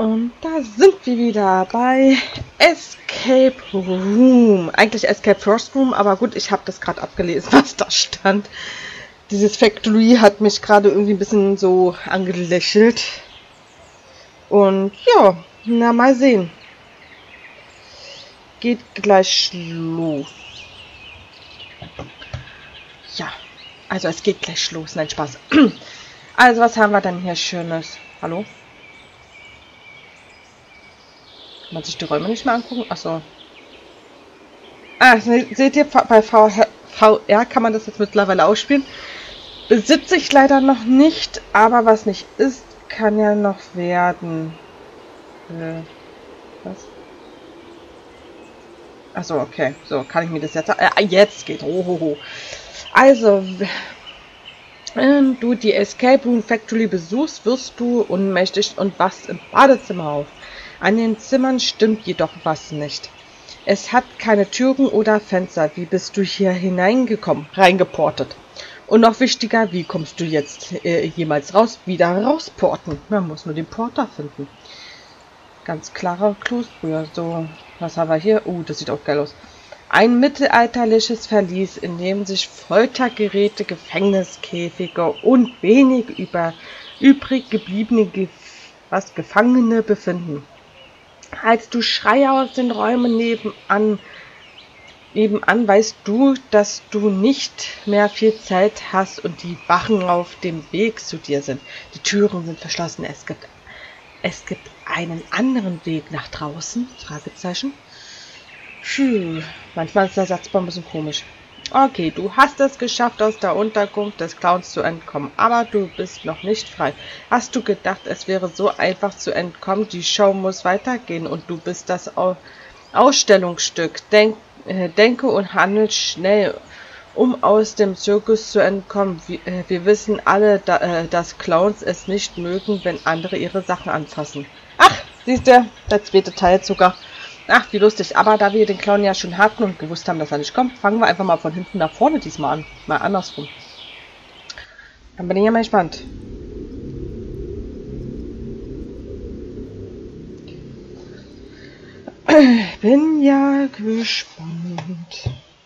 Und da sind wir wieder bei Escape Room. Eigentlich Escape First Room, aber gut, ich habe das gerade abgelesen, was da stand. Dieses Factory hat mich gerade irgendwie ein bisschen so angelächelt. Und ja, na mal sehen. Geht gleich los. Ja, also es geht gleich los. Nein, Spaß. Also was haben wir denn hier Schönes? Hallo? Kann man sich die Räume nicht mehr angucken? Achso. Ah, seht ihr, bei VR kann man das jetzt mittlerweile ausspielen. Besitze ich leider noch nicht, aber was nicht ist, kann ja noch werden. Was? Achso, okay. So, kann ich mir das jetzt... jetzt geht. Ohoho. Also, wenn du die Escape Room Factory besuchst, wirst du ohnmächtig und wachst im Badezimmer auf. An den Zimmern stimmt jedoch was nicht. Es hat keine Türen oder Fenster. Wie bist du hier hineingekommen? Reingeportet. Und noch wichtiger, wie kommst du jetzt jemals raus? Wieder rausporten. Man muss nur den Porter finden. Ganz klarer Kloßbrühe. So, was haben wir hier? Das sieht auch geil aus. Ein mittelalterliches Verlies, in dem sich Foltergeräte, Gefängniskäfige und wenig übrig gebliebene Gefangene befinden. Als du Schreie aus den Räumen nebenan weißt du, dass du nicht mehr viel Zeit hast und die Wachen auf dem Weg zu dir sind. Die Türen sind verschlossen. Es gibt einen anderen Weg nach draußen? Fragezeichen. Manchmal ist der Satzbau ein bisschen komisch. Okay, du hast es geschafft, aus der Unterkunft des Clowns zu entkommen, aber du bist noch nicht frei. Hast du gedacht, es wäre so einfach zu entkommen? Die Show muss weitergehen und du bist das Ausstellungsstück. Denke und handle schnell, um aus dem Zirkus zu entkommen. Wir wissen alle, dass Clowns es nicht mögen, wenn andere ihre Sachen anfassen. Ach, siehst du, der zweite Teil sogar. Ach, wie lustig. Aber da wir den Clown ja schon hatten und gewusst haben, dass er nicht kommt, fangen wir einfach mal von hinten nach vorne diesmal an. Mal andersrum. Dann bin ich ja mal gespannt. Bin ja gespannt.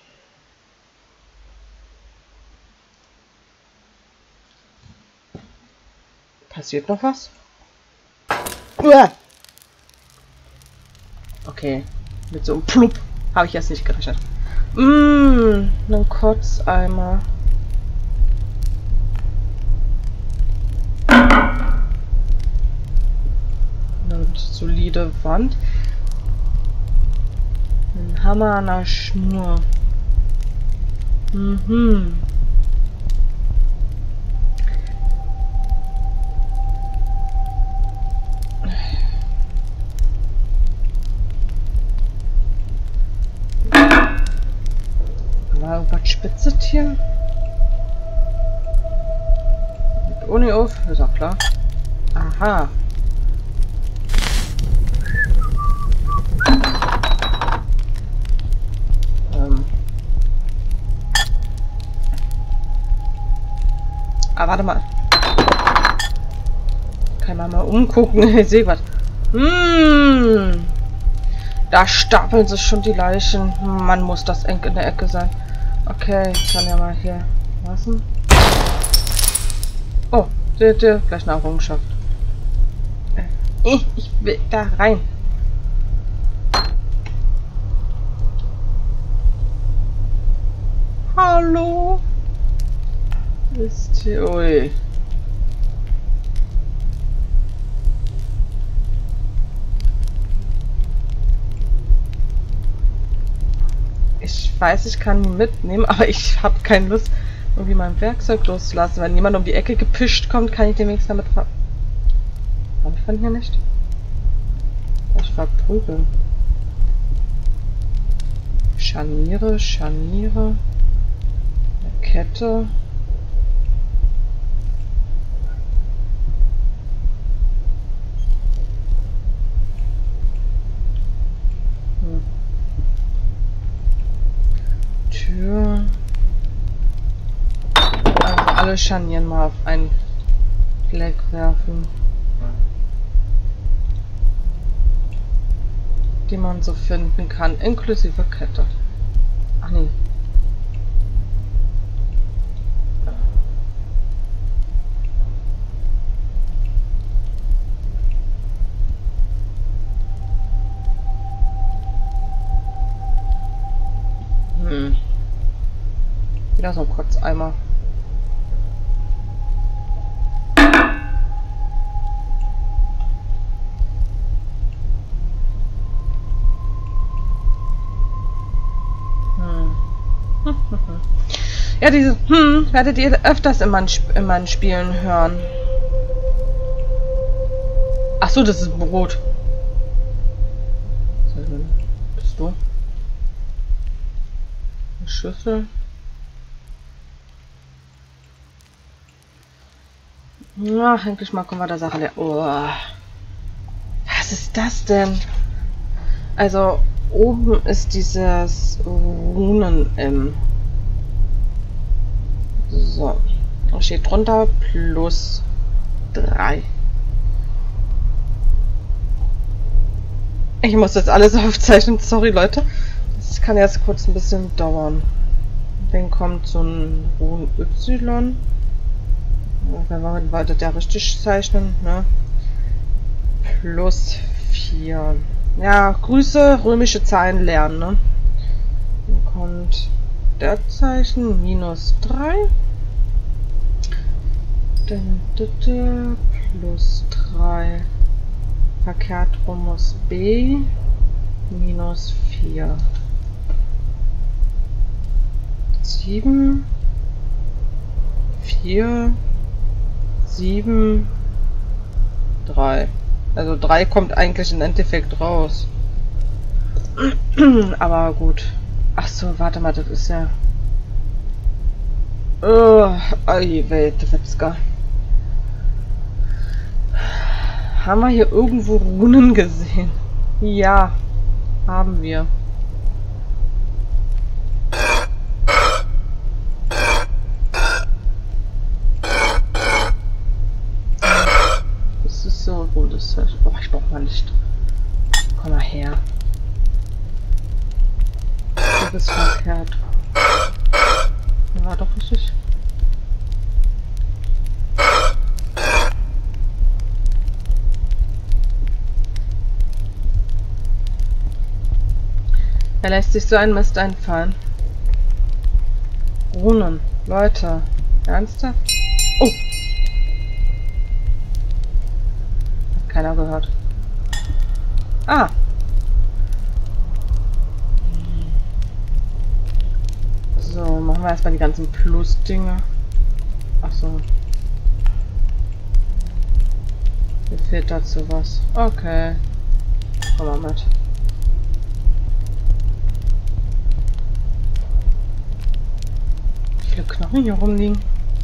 Passiert noch was? Uah! Okay, mit so einem Plupp habe ich jetzt nicht gerechnet. Ein Kotzeimer. Eine solide Wand. Ein Hammer an der Schnur. War irgendwas spitzet hier? Mit Uni auf, ist auch klar. Aha. Warte mal. Kann man mal umgucken. Ich sehe was. Da stapeln sich schon die Leichen. Man muss das eng in der Ecke sein. Okay, ich kann ja mal hier lassen. Oh, seht ihr? Gleich eine Errungenschaft. Ich will da rein. Hallo? Ist hier. Ui. Ich weiß, ich kann ihn mitnehmen, aber ich habe keine Lust, irgendwie mein Werkzeug loszulassen. Wenn jemand um die Ecke gepischt kommt, kann ich den wenigstens damit Kann ich von hier nicht? Ich verprügeln. Scharniere. Eine Kette. Tür. Also alle Scharnieren mal auf einen Fleck werfen. die man so finden kann, inklusive Kette. Ach nee. Wieder so ein Kotzeimer. Ja, diese werdet ihr öfters in meinen Spielen hören. Ach so, das ist Brot. Bist du? Eine Schüssel. Na, endlich mal kommen wir der Sache. Oh. Was ist das denn? Also, oben ist dieses Runen-M. So. Da steht drunter +3. Ich muss das alles aufzeichnen. Sorry, Leute. Das kann jetzt kurz ein bisschen dauern. Dann kommt so ein Runen Y. Wenn wir weiter der richtig zeichnen, ne? +4. Ja, Grüße, römische Zahlen lernen, ne? Dann kommt der Zeichen -3. Dann +3. Verkehrt rum muss B -4. 7, 4, 7, 3. Also 3 kommt eigentlich im Endeffekt raus. Aber gut. Ach so, warte mal, das ist ja... Oh, Welt, Witzka. Haben wir hier irgendwo Runen gesehen? Ja, haben wir. Das ist so ein rotes Zeichen. Oh, ich brauch mal Licht. Komm mal her. Du bist verkehrt. War doch richtig. Er lässt sich so ein Mist einfallen. Runen. Leute. Ernsthaft? Oh! Hat keiner gehört. Ah! So, machen wir erstmal die ganzen Plus-Dinge. Achso. Mir fehlt dazu was. Okay. Komm mal mit. Wie viele Knochen hier rumliegen?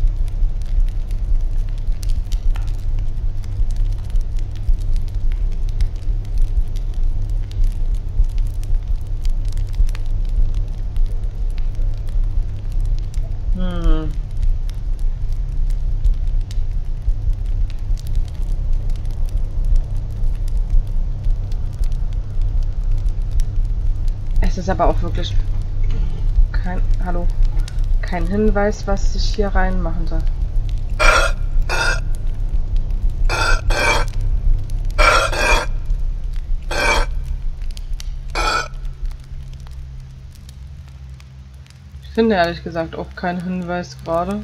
Es ist aber auch wirklich kein Hinweis, was ich hier reinmachen soll. Ich finde ehrlich gesagt auch keinen Hinweis gerade.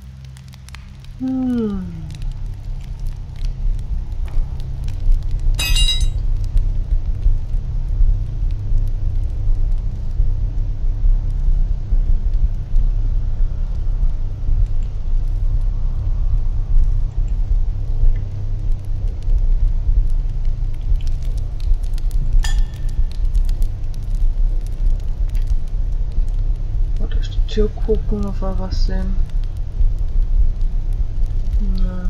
Tür gucken, ob wir was sehen. Ja.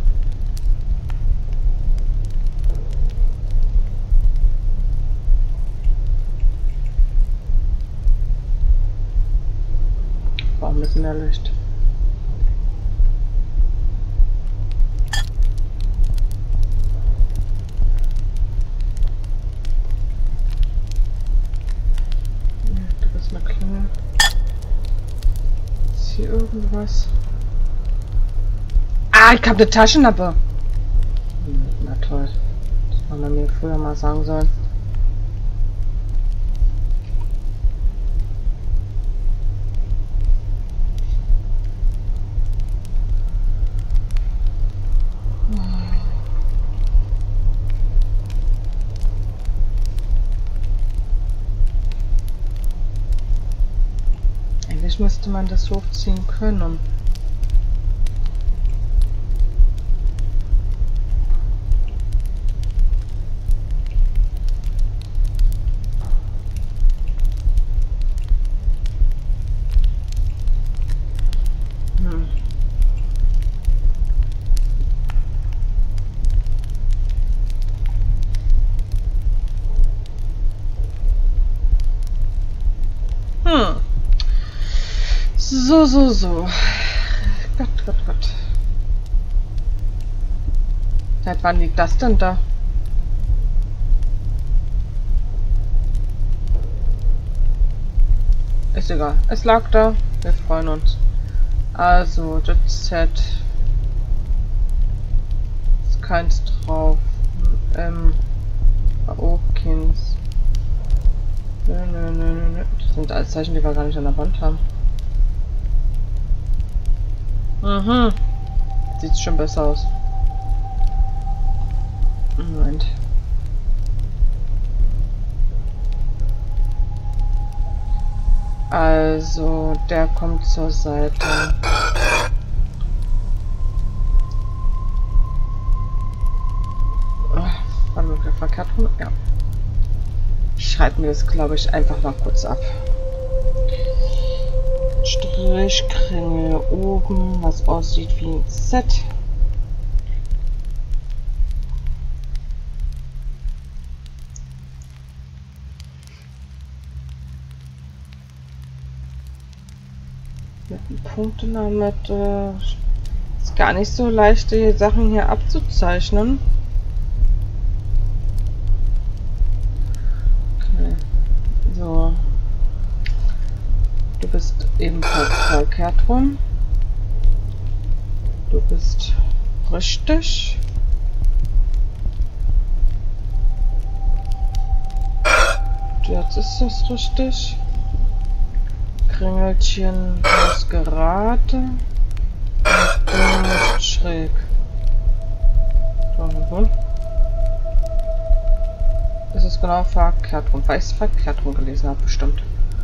Warum ist mehr Licht? Was? Ah, ich habe eine Taschenlampe. Na toll. Das hätte man mir früher mal sagen sollen. Eigentlich müsste man das hochziehen können. So. Gott. Seit wann liegt das denn da? Ist egal. Es lag da. Wir freuen uns. Also, das Set. Ist keins drauf. Okins. Nö. Das sind alles Zeichen, die wir gar nicht an der Wand haben. Sieht schon besser aus. Moment. Also, der kommt zur Seite. Warte mal, verkehrt rum? Ja. Ich schreibe mir das, glaube ich, einfach mal kurz ab. Strichkringel oben, was aussieht wie ein Set. Mit einem Punkt in der Mitte. Ist gar nicht so leicht, die Sachen hier abzuzeichnen. Okay. So. Du bist ebenfalls verkehrt rum. Du bist richtig. Jetzt ist das richtig. Kringelchen muss gerade. Und du musst schräg. So. Das ist genau verkehrt rum, weil ich es verkehrt rum gelesen habe, bestimmt.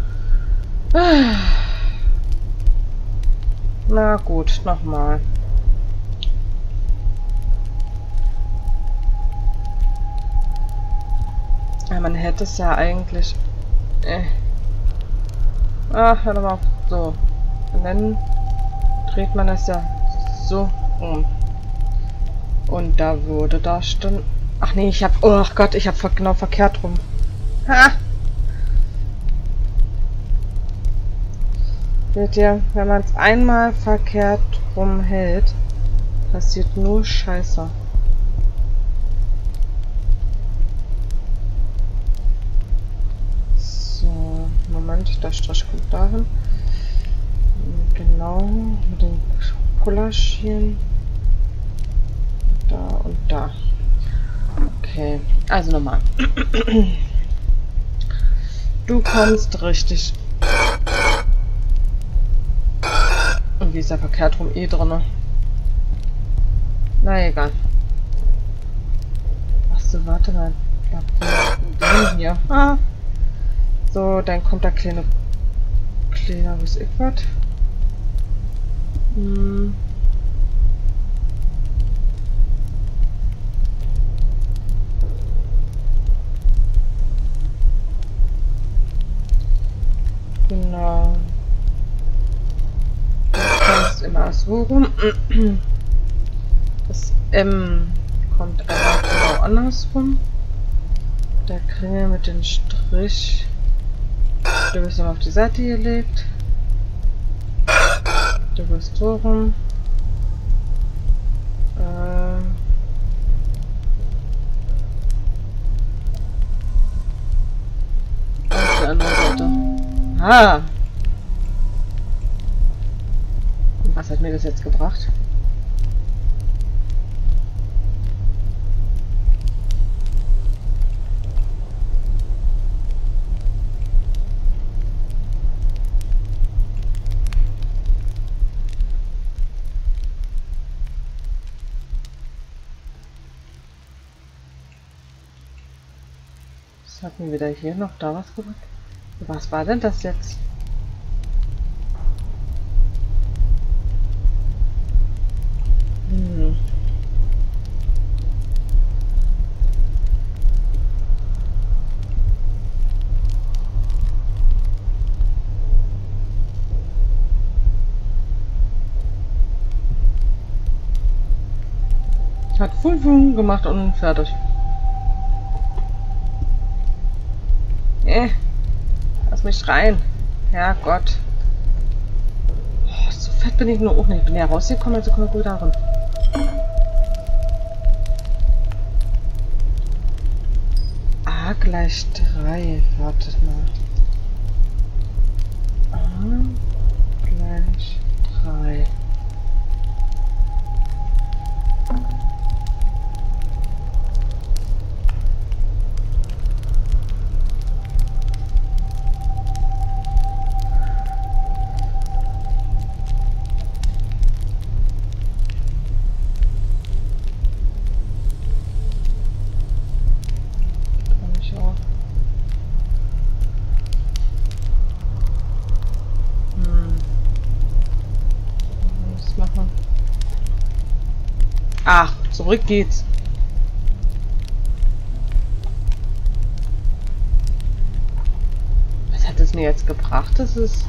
Na gut, nochmal. Ja, man hätte es ja eigentlich... warte mal. So. Und dann dreht man das ja so um. Und da würde da stehen... Ach nee, ich hab... Oh Gott, ich hab genau verkehrt rum. Ha! Seht ihr, wenn man es einmal verkehrt rumhält, passiert nur Scheiße. So, Moment, der Strich kommt dahin. Genau, mit den Pullerchen. Da und da. Okay, also nochmal. Du kommst richtig. Und wie ist der verkehrt rum drin? Na egal. Achso, warte mal. Den hier. Ah. So, dann kommt der kleiner bis ich was. Genau. Immer so rum. Das M kommt aber genau andersrum. Der Kringel mit dem Strich. Du bist noch auf die Seite gelegt. Du bist so rum. Auf die andere Seite. Ah! hat mir das jetzt gebracht? Was hatten wir da hier noch da was gemacht? Was war denn das jetzt? Hat Fum gemacht und fertig. Lass mich rein. Herrgott. Oh, so fett bin ich nur auch nicht. Ich bin ja rausgekommen, also komme ich gut darin. A gleich 3. Wartet mal. A gleich 3. Ach, zurück geht's. Was hat es mir jetzt gebracht? Das ist...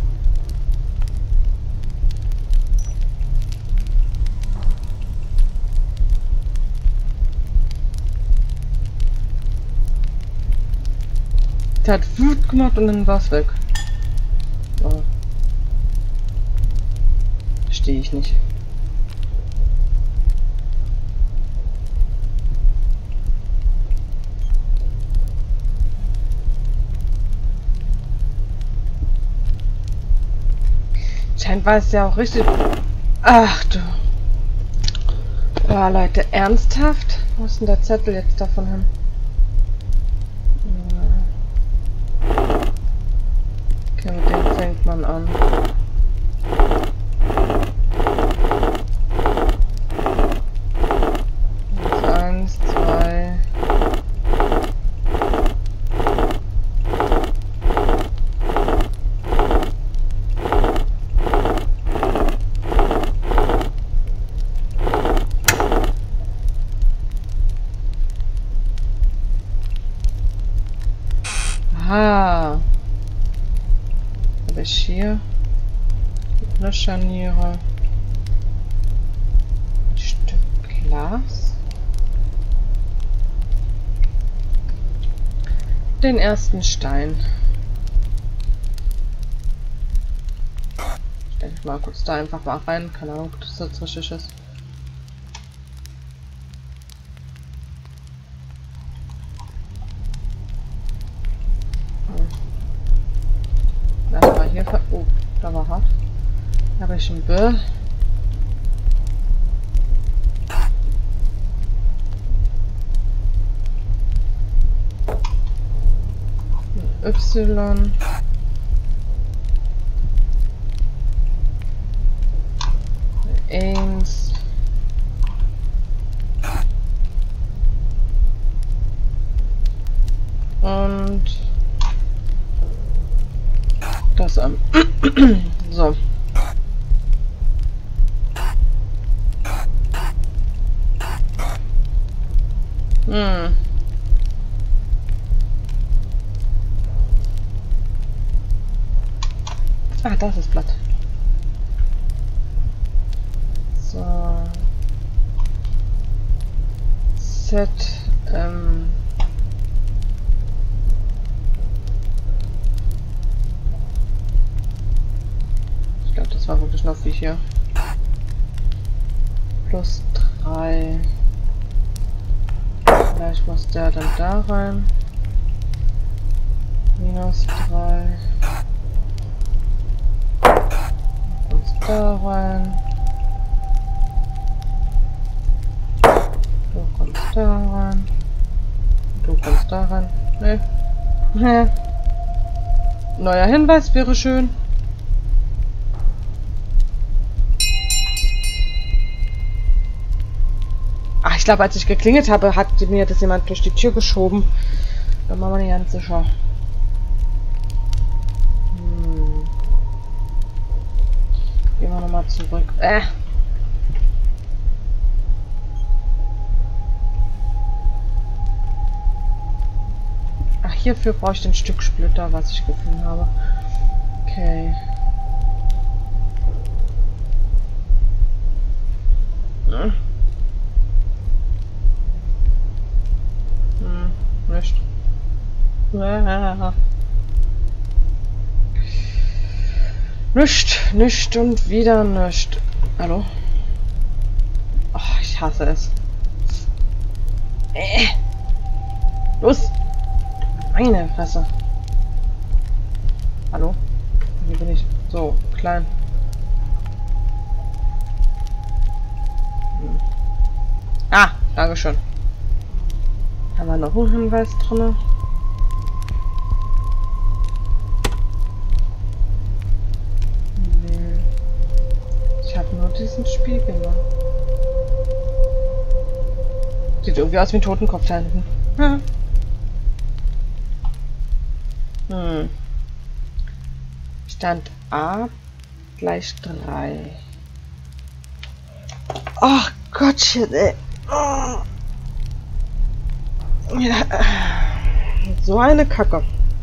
Der hat Wut gemacht und dann war's weg. Oh. Verstehe ich nicht. Scheint war es ja auch richtig. Ach du. Boah, Leute, ernsthaft? Wo ist denn der Zettel jetzt davon hin? Okay, mit dem fängt man an. Jetzt 1, 2. Aha. Habe ich hier eine Scharniere. Ein Stück Glas. Den ersten Stein. Stell ich mal kurz da einfach mal rein. Keine Ahnung, ob das jetzt richtig ist. Hier oh, da war hart. Da habe ich ein B. Ein Y. Ein 1. Und das an. So. Ah, das ist Blatt. So. Z, ich glaube, das war wirklich noch wie hier. Plus 3. Vielleicht muss der dann da rein. Minus 3. Und da rein. da rein. Du kommst da rein. Nee. Nee. Neuer Hinweis wäre schön. Ach, ich glaube, als ich geklingelt habe, hat mir das jemand durch die Tür geschoben. Da machen wir nicht ganz sicher. Gehen wir nochmal zurück. Ach, hierfür brauche ich den Stücksplitter, was ich gefunden habe. Okay. Nicht. Nicht und wieder nicht. Hallo? Oh, ich hasse es. Los! Meine Fresse. Hallo? Hier bin ich. So, klein. Ah, dankeschön. Haben wir noch einen Hinweis drin? Nee. Ich habe nur diesen Spiegel. Sieht irgendwie aus wie ein Totenkopf da hinten. Ja. Stand A gleich 3. Ach Gottchen, ey. Oh. Ja. So eine Kacke.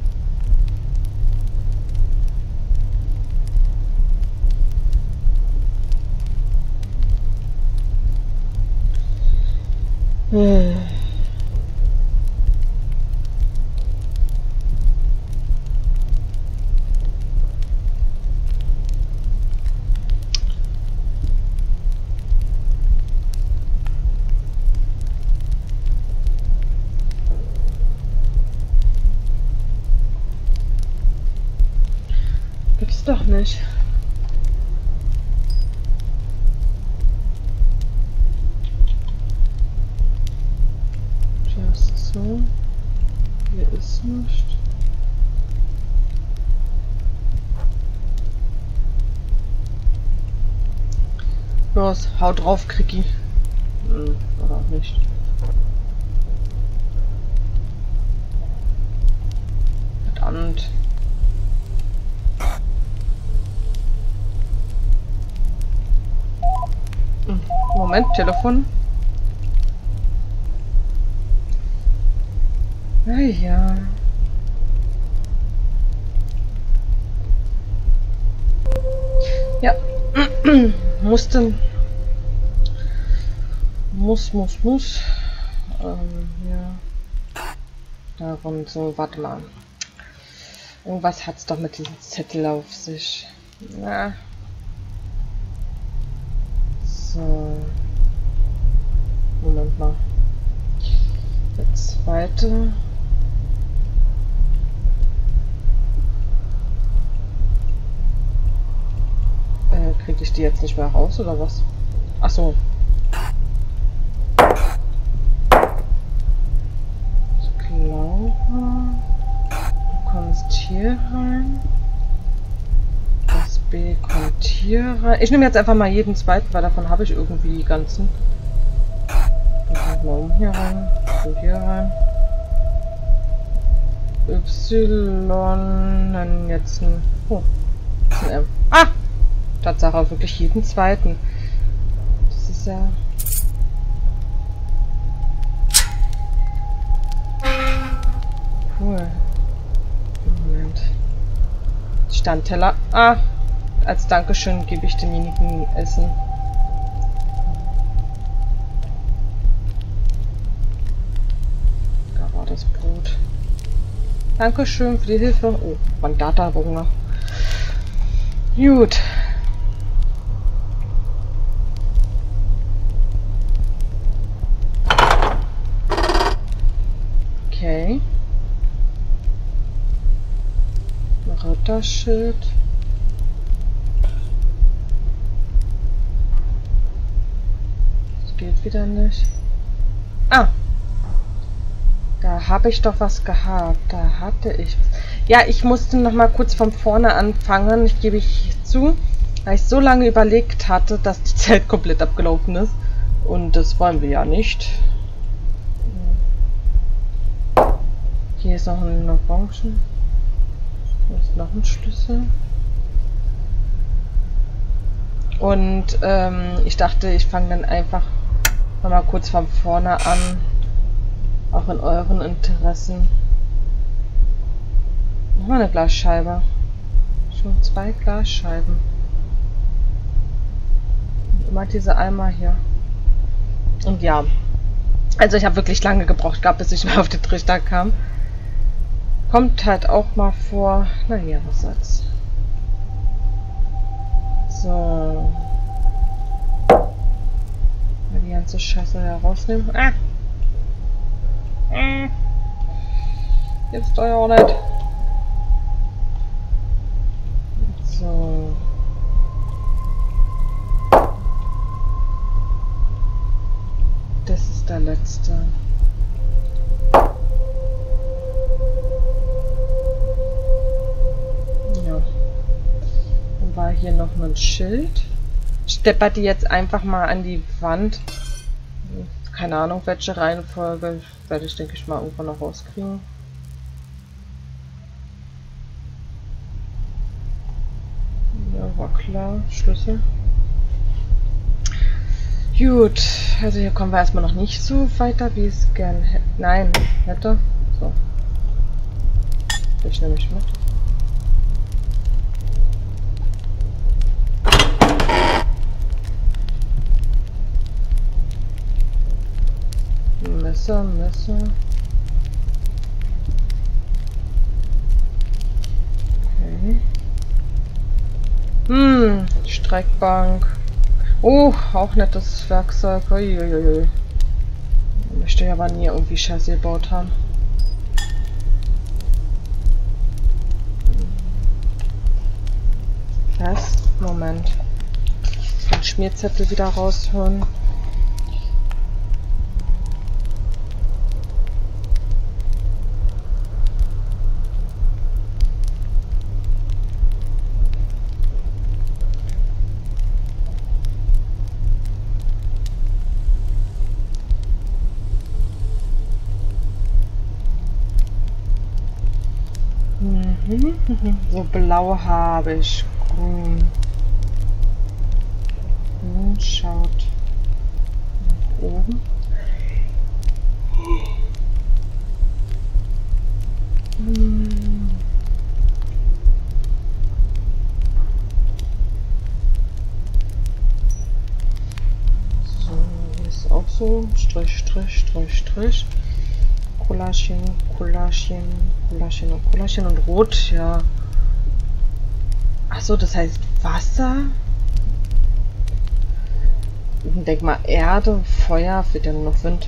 Gibt's doch nicht. Just so. Hier ist nicht. Los, hau drauf, Kricki. Oder auch nicht. Verdammt. Moment, Telefon. Ja. Ja. Musste. Muss. Ja. Darum so, warte mal. Irgendwas hat's doch mit diesem Zettel auf sich. Na. So. Moment mal. Der zweite. Kriege ich die jetzt nicht mehr raus oder was? Ach so. Ich glaube, du kommst hier rein. Das B kommt hier rein. Ich nehme jetzt einfach mal jeden zweiten, weil davon habe ich irgendwie die ganzen. Dann kommt mal um hier rein. So hier rein. Y. Dann jetzt ein. Oh. Das ist ein M. Ah! Tatsache, wirklich jeden zweiten. Das ist ja. Cool. Moment. Standteller. Ah! Als Dankeschön gebe ich demjenigen Essen. Da war das Brot. Dankeschön für die Hilfe. Oh, Mandata-Hunger. Gut. Okay. Ritterschild. Das geht wieder nicht. Ah, Da habe ich doch was gehabt. Da hatte ich was. Ja, ich musste noch mal kurz von vorne anfangen. Ich gebe zu, weil ich so lange überlegt hatte, dass die Zeit komplett abgelaufen ist. Und das wollen wir ja nicht. Hier ist noch ein Orangen. Hier ist noch ein Schlüssel. Und ich dachte, ich fange dann einfach noch mal kurz von vorne an. Auch in euren Interessen. Nochmal eine Glasscheibe. Schon 2 Glasscheiben. Und immer diese Eimer hier. Und ja. Also ich habe wirklich lange gebraucht gehabt, bis ich mal auf den Trichter kam. Kommt halt auch mal vor. Na hier, was soll's. So. Mal die ganze Scheiße herausnehmen. Ah! Jetzt doch ja auch nicht. So. Das ist der letzte. Ja. Dann war hier noch ein Schild. Steppert die jetzt einfach mal an die Wand. Keine Ahnung, welche Reihenfolge. Werde ich, denke ich, mal irgendwann noch rauskriegen. Ja, war klar. Schlüssel. Gut, also hier kommen wir erstmal noch nicht so weiter, wie es gern hätte. Nein, hätte. So. Ich nehme mich mit. Messer. Okay. Streckbank. Oh, auch nettes Werkzeug. Uiuiui. Möchte ich aber nie irgendwie Scheiße gebaut haben. Fest. Moment. Den Schmierzettel wieder rausholen. So blau habe ich. Grün. Schaut nach oben. So, hier ist auch so. Strich. Collagen und Rot, ja. Achso, das heißt Wasser. Ich denke mal Erde, Feuer, wird ja nur noch Wind.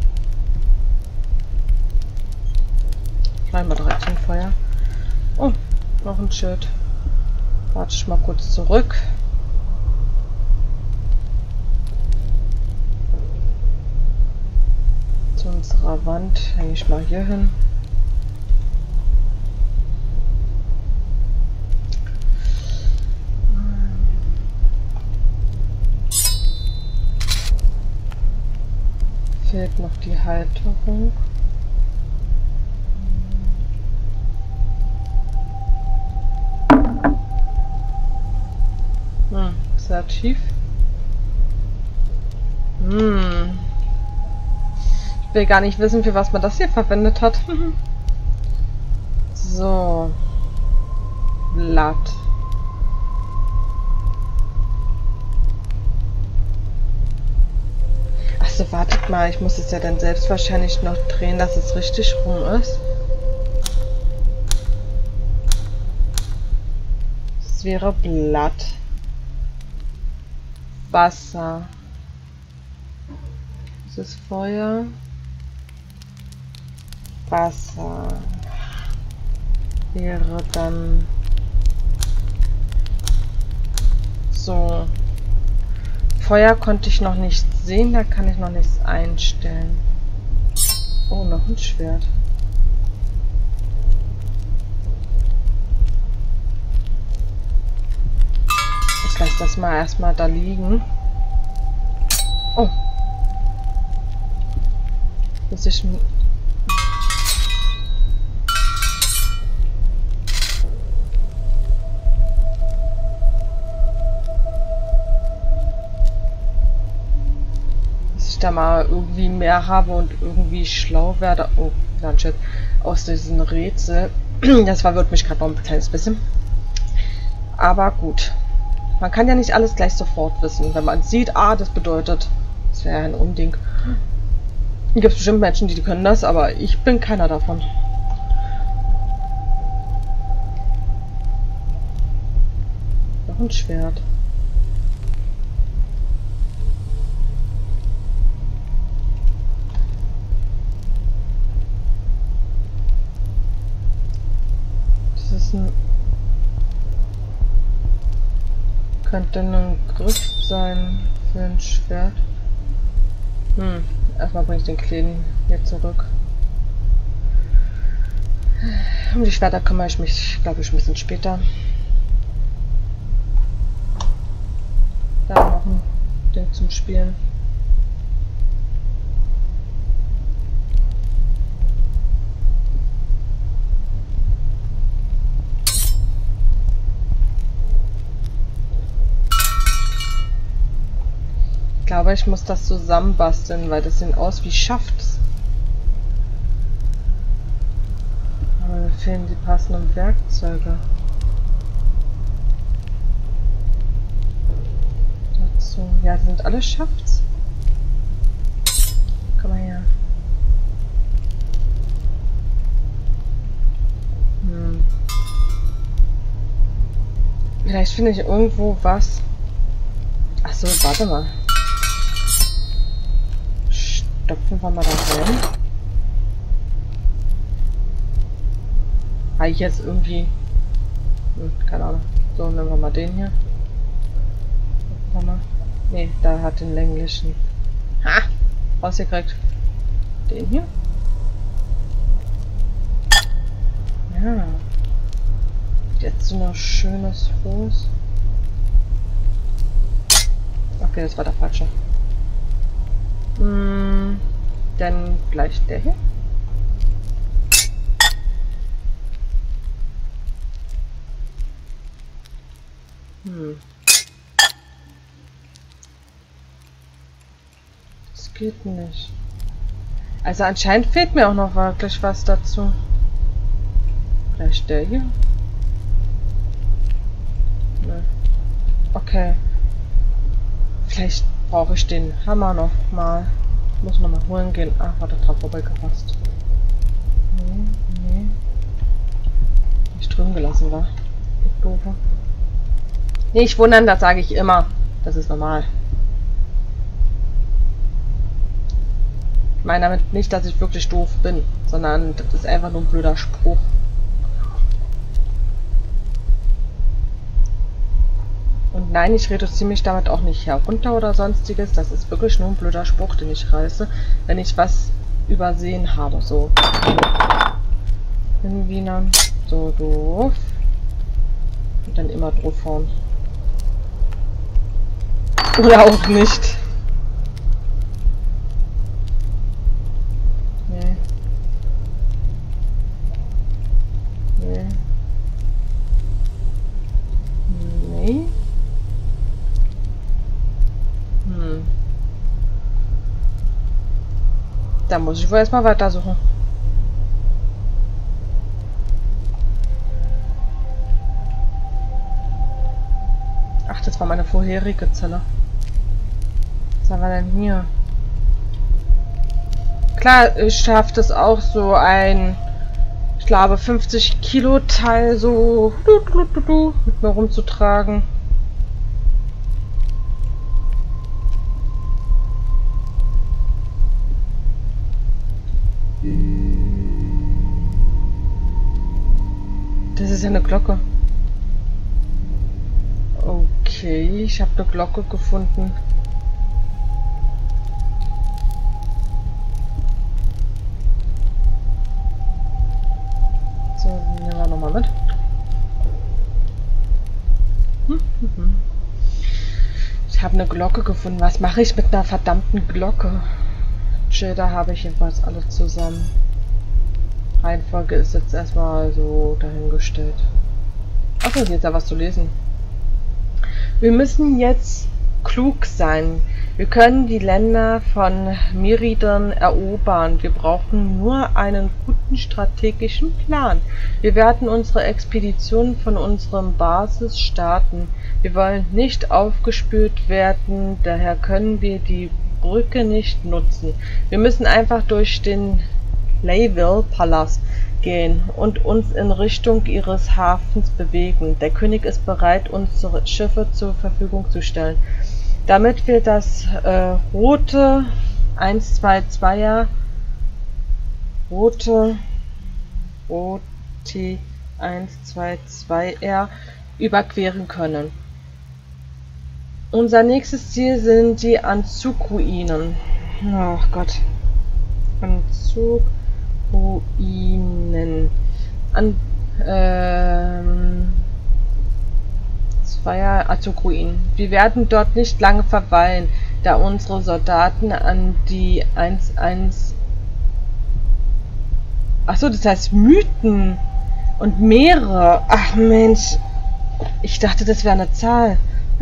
Schneiden wir direkt zum Feuer. Oh, noch ein Schild. Warte ich mal kurz zurück. Zu unserer Wand hänge ich mal hier hin. Fehlt noch die Halterung. Sehr tief. Ich will gar nicht wissen, für was man das hier verwendet hat. So. Blatt. Achso, wartet mal. Ich muss es ja dann selbst wahrscheinlich noch drehen, dass es richtig rum ist. Es wäre Blatt. Wasser. Das ist Feuer. Wasser. Wäre dann so. Feuer konnte ich noch nicht sehen, da kann ich noch nichts einstellen. Oh, noch ein Schwert. lass das mal erstmal da liegen. Oh. Muss ich... da mal irgendwie mehr habe und irgendwie schlau werde. Oh, Landship. Aus diesen Rätsel. Das verwirrt mich gerade noch ein kleines bisschen. Aber gut. Man kann ja nicht alles gleich sofort wissen. Wenn man sieht, ah, das bedeutet, das wäre ja ein Unding. Gibt es bestimmt Menschen, die können das, aber ich bin keiner davon. Noch ein Schwert. Könnte ein Griff sein für ein Schwert. Erstmal bringe ich den Kleinen hier zurück. Um die Schwerter kümmere ich mich, glaube ich, ein bisschen später. Da noch ein Ding zum Spielen. Ich glaube, ich muss das zusammenbasteln, weil das sieht aus wie Schafts. Aber mir fehlen die passenden Werkzeuge. Dazu. Ja, die sind alle Schafts. Komm mal her. Vielleicht finde ich irgendwo was. Achso, warte mal. Stopfen wir mal da rein. Habe ich jetzt irgendwie... keine Ahnung. So, nehmen wir mal den hier. Ne, da hat den länglichen. Ha! Rausgekriegt. Den hier? Ja. Jetzt so ein schönes Fuß. Okay, das war der falsche. Dann gleich der hier. Das geht nicht. Also anscheinend fehlt mir auch noch wirklich was dazu. Gleich der hier. Ne. Okay. Vielleicht brauche ich den Hammer noch mal. Muss noch mal holen gehen. Ach, hat er drauf vorbeigepasst. Nee. Nicht drüben gelassen war. Doofe. Nicht wundern, das sage ich immer. Das ist normal. Ich meine damit nicht, dass ich wirklich doof bin, sondern das ist einfach nur ein blöder Spruch. Und nein, ich reduziere mich damit auch nicht herunter oder sonstiges. Das ist wirklich nur ein blöder Spruch, den ich reiße, wenn ich was übersehen habe. So. In Wienern. So doof. Und dann immer draufhauen. Oder auch nicht. Nee. Nee. Nee. Da muss ich wohl erstmal weitersuchen. Ach, das war meine vorherige Zelle. Was haben wir denn hier? Klar, ich schaffe das auch so ein, ich glaube 50 Kilo Teil so mit mir rumzutragen. Das ist ja eine Glocke. Okay, ich habe eine Glocke gefunden. So, nehmen wir nochmal mit. habe eine Glocke gefunden. Was mache ich mit einer verdammten Glocke? Chill, da habe ich jedenfalls alle zusammen. Reihenfolge ist jetzt erstmal so dahingestellt. Achso, hier ist ja was zu lesen. Wir müssen jetzt klug sein. Wir können die Länder von Meridian erobern. Wir brauchen nur einen guten strategischen Plan. Wir werden unsere Expedition von unserem Basis starten. Wir wollen nicht aufgespürt werden, daher können wir die Brücke nicht nutzen. Wir müssen einfach durch den Layville-Palast gehen und uns in Richtung ihres Hafens bewegen. Der König ist bereit, unsere Schiffe zur Verfügung zu stellen. Damit wir das rote 122er rote OT-122R überqueren können. Unser nächstes Ziel sind die Anzug-Ruinen. Oh Gott. Anzug-Ruinen. Zweier Anzug-Ruinen. Wir werden dort nicht lange verweilen, da unsere Soldaten an die 11... Achso, das heißt Mythen und Meere. Ach Mensch. Ich dachte, das wäre eine Zahl.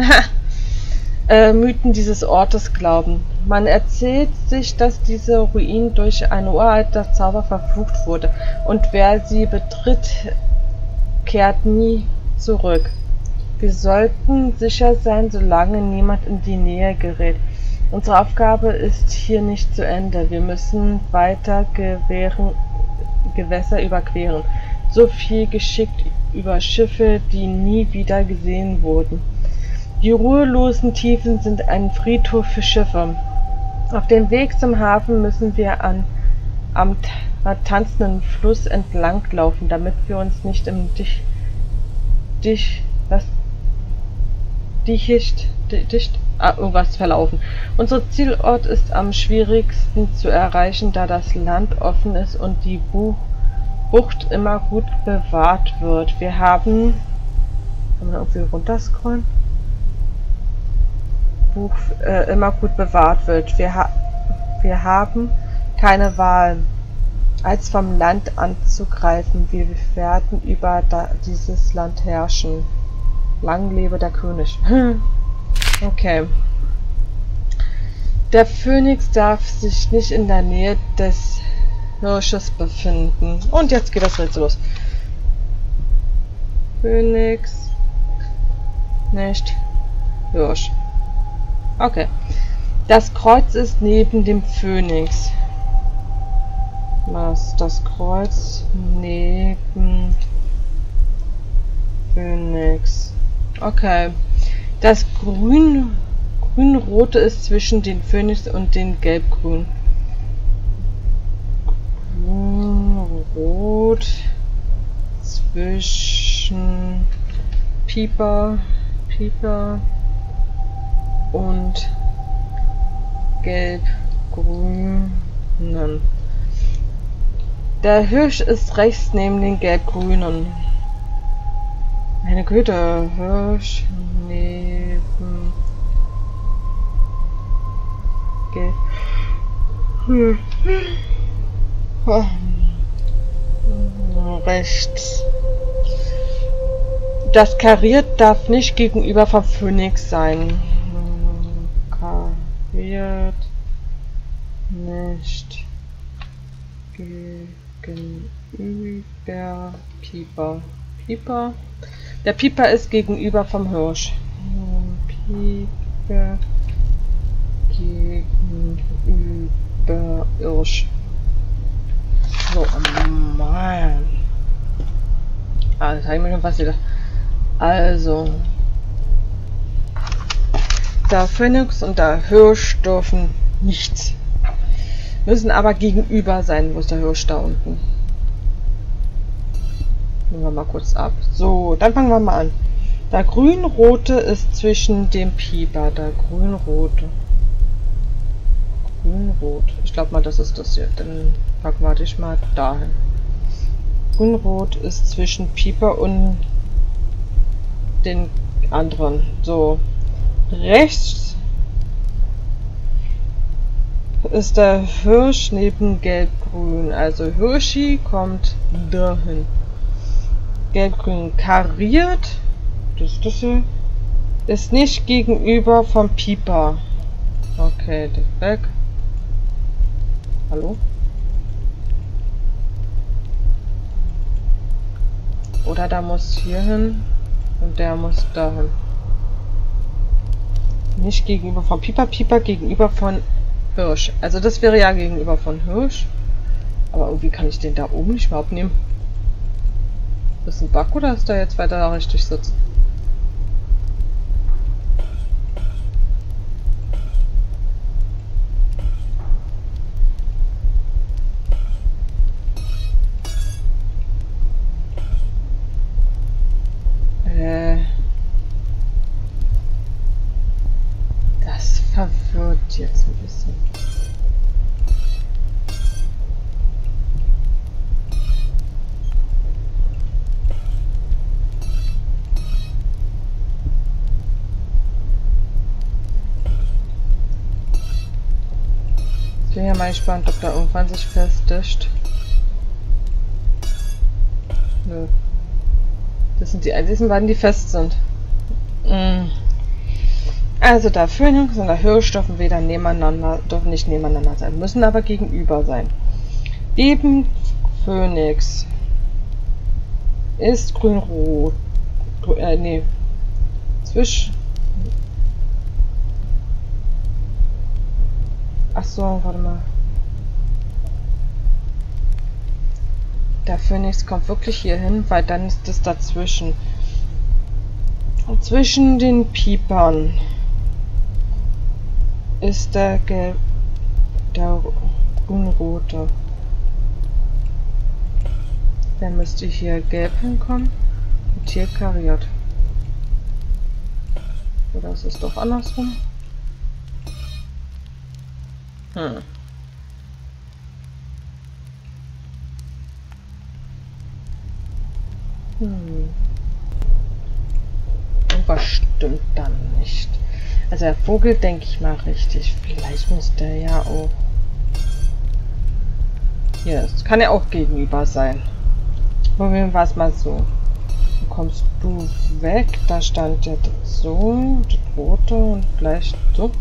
Mythen dieses Ortes glauben. Man erzählt sich, dass diese Ruine durch einen uralten Zauber verflucht wurde und wer sie betritt, kehrt nie zurück. Wir sollten sicher sein, solange niemand in die Nähe gerät. Unsere Aufgabe ist hier nicht zu Ende. Wir müssen weiter Gewässer überqueren. So viel geschickt über Schiffe, die nie wieder gesehen wurden. Die ruhelosen Tiefen sind ein Friedhof für Schiffe. Auf dem Weg zum Hafen müssen wir am tanzenden Fluss entlang laufen, damit wir uns nicht im irgendwas verlaufen. Unser Zielort ist am schwierigsten zu erreichen, da das Land offen ist und die Bucht immer gut bewahrt wird. Kann man irgendwie runterscrollen? Immer gut bewahrt wird. Wir haben keine Wahl, als vom Land anzugreifen. Wir werden über dieses Land herrschen. Lang lebe der König. Okay. Der Phönix darf sich nicht in der Nähe des Hirsches befinden. Und jetzt geht das Rätsel los. Phönix. Nicht Hirsch. Okay. Das Kreuz ist neben dem Phönix. Was? Das Kreuz neben Phönix. Okay. Das Grün-Rote ist zwischen den Phönix und den Gelb-Grün. Grün-Rot zwischen Pieper und Gelb-Grünen. Der Hirsch ist rechts neben den Gelb-Grünen. Meine Güte, Hirsch neben Gelb. Rechts. Das Kariert darf nicht gegenüber vom Phönix sein. Kariert nicht gegenüber Pieper. Der Pieper ist gegenüber vom Hirsch. Pieper gegenüber Hirsch. So, Mann. Das habe ich mir schon fast gedacht. Also. Der Phönix und der Hirsch dürfen nichts. Müssen aber gegenüber sein. Wo ist der Hirsch da unten? Nehmen wir mal kurz ab. So, dann fangen wir mal an. Der Grün-Rote ist zwischen dem Pieper. Der Grün-Rote. Grün-Rot. Ich glaube mal, das ist das hier. Dann packen wir dich mal dahin. Grün-Rot ist zwischen Pieper und den anderen. So. Rechts ist der Hirsch neben Gelb-Grün. Also Hirschi kommt dahin. Gelb-Grün kariert. Das hier. Ist nicht gegenüber vom Pieper. Okay, das weg. Hallo? Oder da muss hier hin und der muss dahin. Nicht gegenüber von Pieper, Pieper gegenüber von Hirsch. Also das wäre ja gegenüber von Hirsch. Aber irgendwie kann ich den da oben nicht mehr abnehmen. Ist das ein Bug oder ist der jetzt weiter da richtig sitzt? Das verwirrt jetzt ein bisschen. Ich bin ja mal gespannt, ob da irgendwann sich festigt. Nö. Das sind die einzigen beiden, die fest sind. Also der Phönix und der Hirsch dürfen nicht nebeneinander sein, müssen aber gegenüber sein. Neben Phönix ist grün-rot. Nee. Achso, warte mal. Der Phönix kommt wirklich hier hin, weil dann ist es dazwischen. Und zwischen den Piepern ist der grün-rote. Der müsste hier gelb hinkommen und hier kariert. Oder ist es doch andersrum? Irgendwas stimmt dann nicht. Also der Vogel denke ich mal richtig. Vielleicht muss der ja auch... Hier, es kann ja auch gegenüber sein. Probieren wir es mal so. Dann kommst du weg. Da stand ja das so, das rote und gleich so.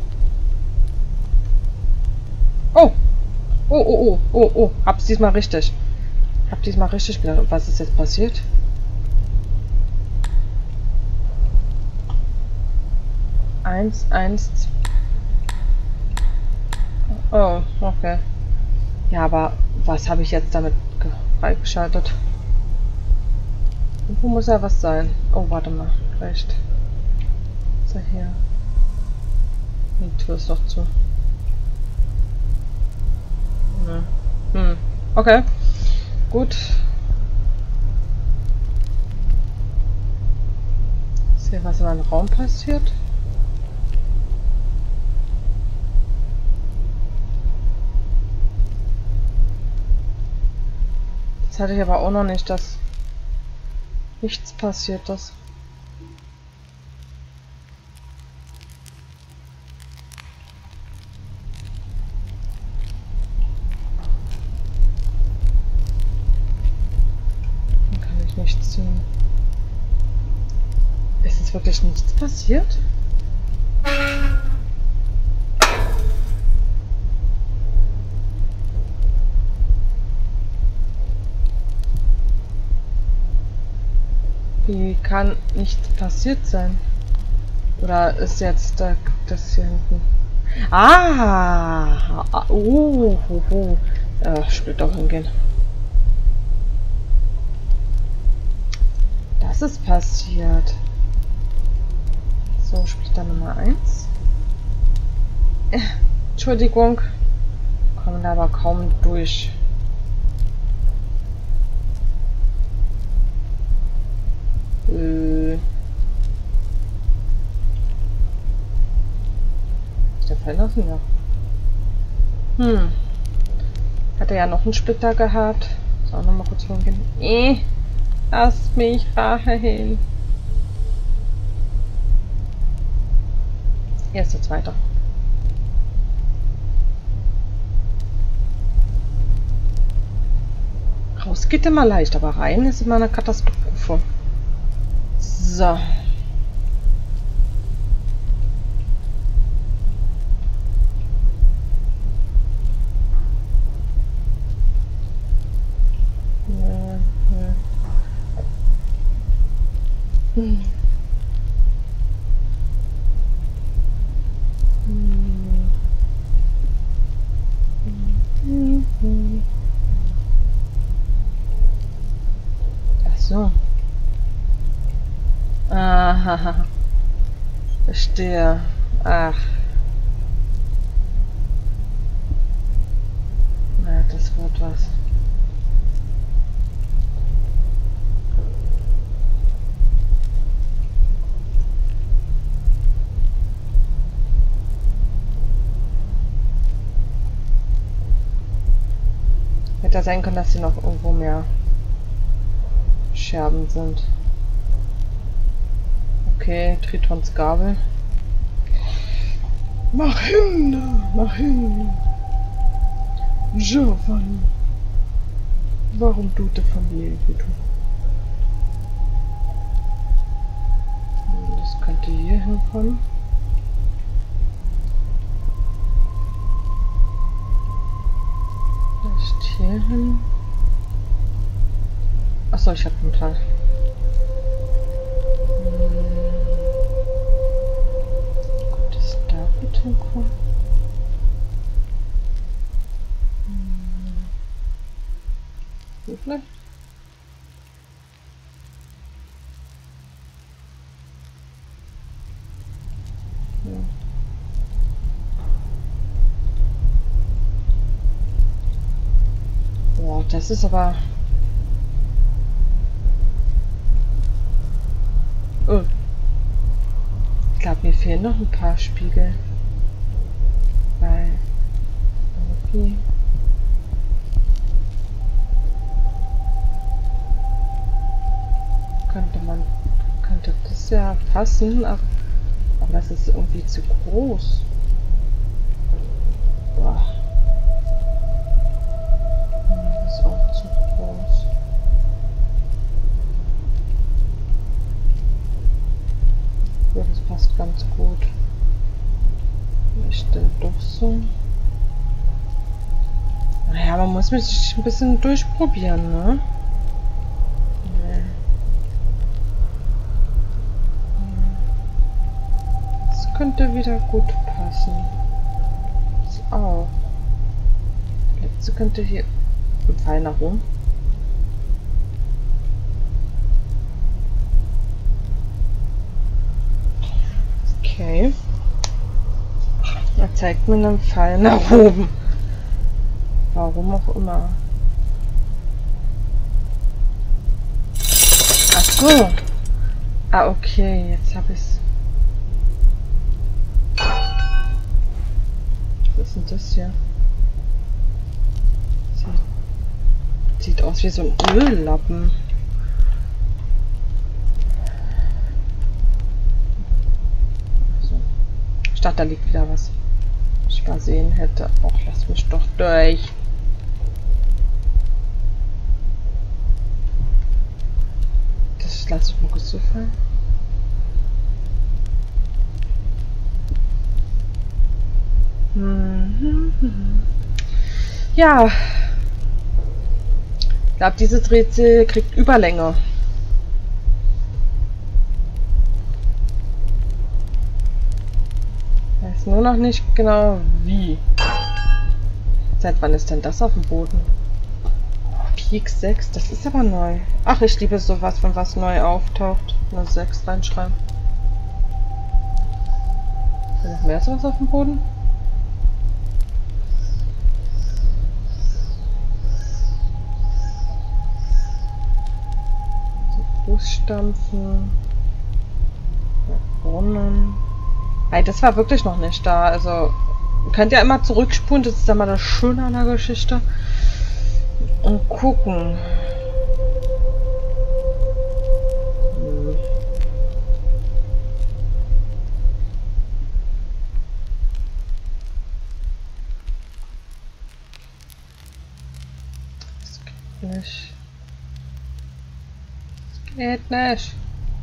Oh! Oh, oh, oh, oh, oh. Hab's diesmal richtig. Hab diesmal richtig gedacht. Und was ist jetzt passiert? Eins. Oh, okay. Ja, aber was habe ich jetzt damit freigeschaltet? Wo muss ja was sein? Oh, warte mal. Vielleicht. Ist er hier? Die Tür ist doch zu. Okay. Gut. Ich sehe, was in meinem Raum passiert. Das hatte ich aber auch noch nicht, dass nichts passiert ist. Dann kann ich nichts ziehen. Ist es wirklich nichts passiert? Wie kann nichts passiert sein? Oder ist jetzt das hier hinten? Ah! Ich will doch hingehen. Das ist passiert. So, Splitter Nummer 1. Entschuldigung. Kommen da aber kaum durch. Der verlassen ja. Hat er ja noch einen Splitter gehabt. So, auch noch mal kurz hingehen. Lass mich rein. Hier ist der zweite. Raus geht immer leicht, aber rein ist immer eine Katastrophe. So. Ach so. Aha. Verstehe. Ach. Na, das wird was. Hätte ja sein können, dass hier noch irgendwo mehr Scherben sind. Okay, Tritons Gabel. Mach hin! Mach hin! Giovanni! Warum tut die Familie gut? Das könnte hier hinkommen. Das hier hin. Achso, ich habe einen Plan. Das da gut hinkommen. So vielleicht? Ja. Boah, das ist aber... Oh. Ich glaube, mir fehlen noch ein paar Spiegel. Weil... Okay. Könnte das ja passen, aber das ist irgendwie zu groß. Boah. Das ist auch zu groß. Ja, das passt ganz gut. Ich stelle doch so. Naja, man muss mich ein bisschen durchprobieren, ne? Könnte wieder gut passen. Das auch. Das letzte könnte hier ein Pfeil nach oben. Okay. Er zeigt mir einen Pfeil nach oben. Warum auch immer. Ach so. Ah, okay. Jetzt habe ich es. Was ist denn das hier? Sieht aus wie so ein Öllappen. So. Ich dachte, da liegt wieder was. Ich mal sehen hätte. Och, lass mich doch durch. Das lasse ich mal kurz so fallen. Ja. Ich glaube, dieses Rätsel kriegt Überlänge. Ich weiß nur noch nicht genau wie. Seit wann ist denn das auf dem Boden? Peak 6, das ist aber neu. Ach, ich liebe sowas, wenn was neu auftaucht. Eine 6 reinschreiben. Ist noch mehr sowas auf dem Boden? Fußstampfen. Brunnen. Hey, das war wirklich noch nicht da. Also, ihr könnt ja immer zurückspulen. Das ist ja mal das Schöne an der Geschichte. Und gucken. Das geht nicht. Geht nicht.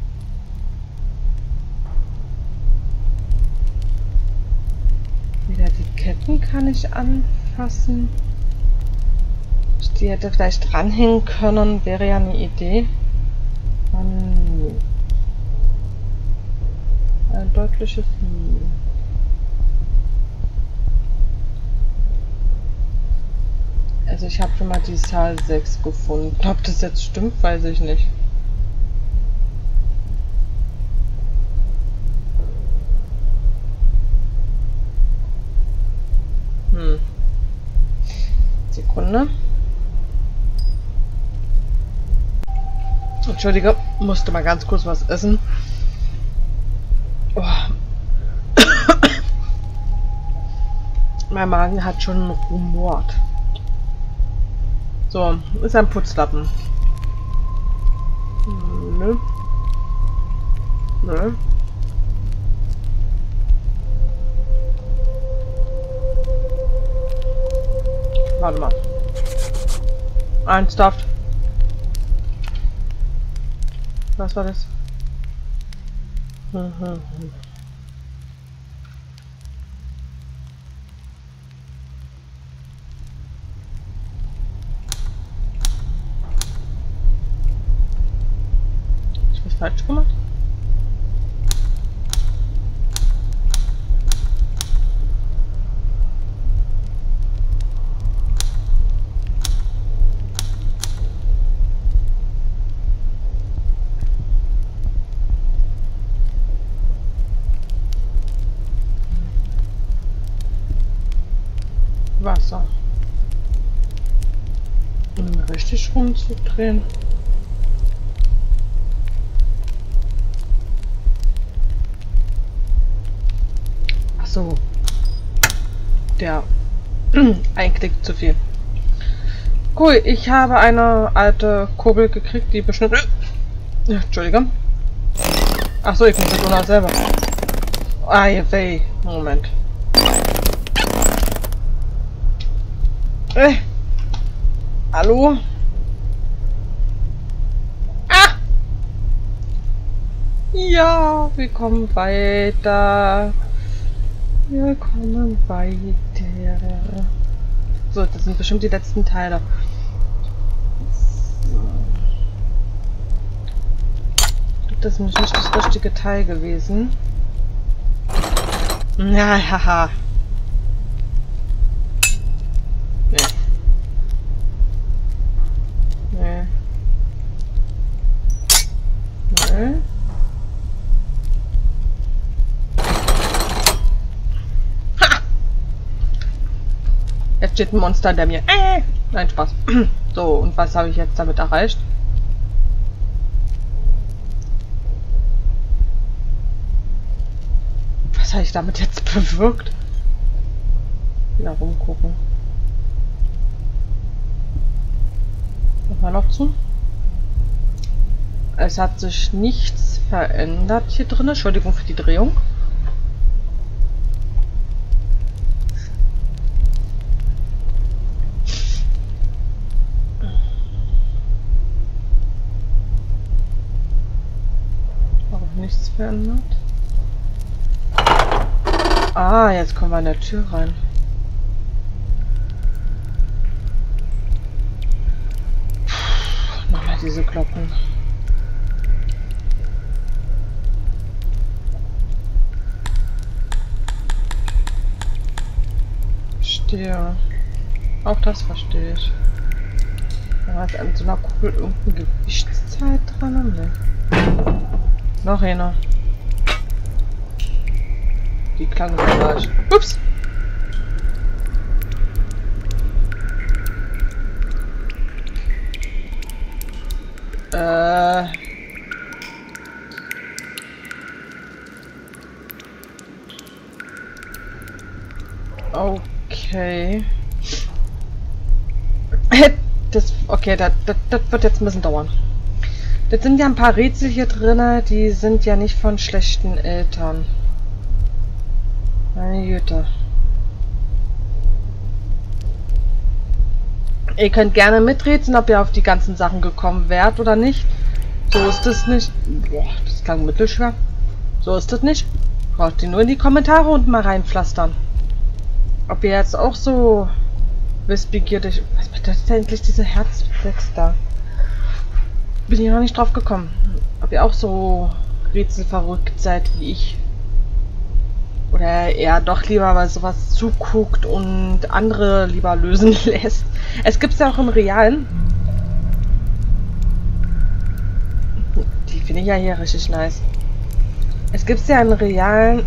Wieder die Ketten kann ich anfassen. Die hätte vielleicht dranhängen können, wäre ja eine Idee. Ein deutliches Also ich habe schon mal die Zahl 6 gefunden. Ob das jetzt stimmt, weiß ich nicht. Sekunde. Entschuldige, musste mal ganz kurz was essen. Oh. Mein Magen hat schon rumort. So, ist ein Putzlappen. Nö. Nö. Warte mal. Ernsthaft. Was war das? Ich was falsch gemacht? Wasser. Um richtig rumzudrehen. Ach so. Der einklickt zu viel. Cool, ich habe eine alte Kurbel gekriegt, die bestimmt... Entschuldigung. Ach so, ich muss das auch selber. Weh. Moment. Hallo? Ah! Ja, wir kommen weiter. Wir kommen weiter. So, das sind bestimmt die letzten Teile. Das ist nicht das richtige Teil gewesen. Ja, haha. Nee. Nee. Nee. Ha! Jetzt steht ein Monster hinter mir. Nein, Spaß. So, und was habe ich jetzt damit erreicht? Was habe ich damit jetzt bewirkt? Wieder rumgucken. Nochmal noch zu. Es hat sich nichts verändert hier drin. Entschuldigung für die Drehung. Auch nichts verändert. Ah, jetzt kommen wir in der Tür rein. Nochmal diese Glocken. Verstehe. Auch das verstehe ich. Da ist an so einer Kugel irgendeine Gewichtszahl dran. Ne? Noch einer. Die klang gleich. Ups! Okay. Okay, das wird jetzt ein bisschen dauern. Das sind ja ein paar Rätsel hier drin, die sind ja nicht von schlechten Eltern. Meine Güte. Ihr könnt gerne miträtseln, ob ihr auf die ganzen Sachen gekommen wärt oder nicht. So ist es nicht. Boah, das klang mittelschwer. So ist es nicht. Braucht ihr nur in die Kommentare unten mal reinpflastern. Ob ihr jetzt auch so wissbegierig... Was bedeutet denn endlich diese Herzflex da? Bin ich noch nicht drauf gekommen. Ob ihr auch so rätselverrückt seid wie ich. Oder eher doch lieber mal sowas zuguckt und andere lieber lösen lässt. Es gibt es ja auch im Realen. Die finde ich ja hier richtig nice. Es gibt es ja im Realen.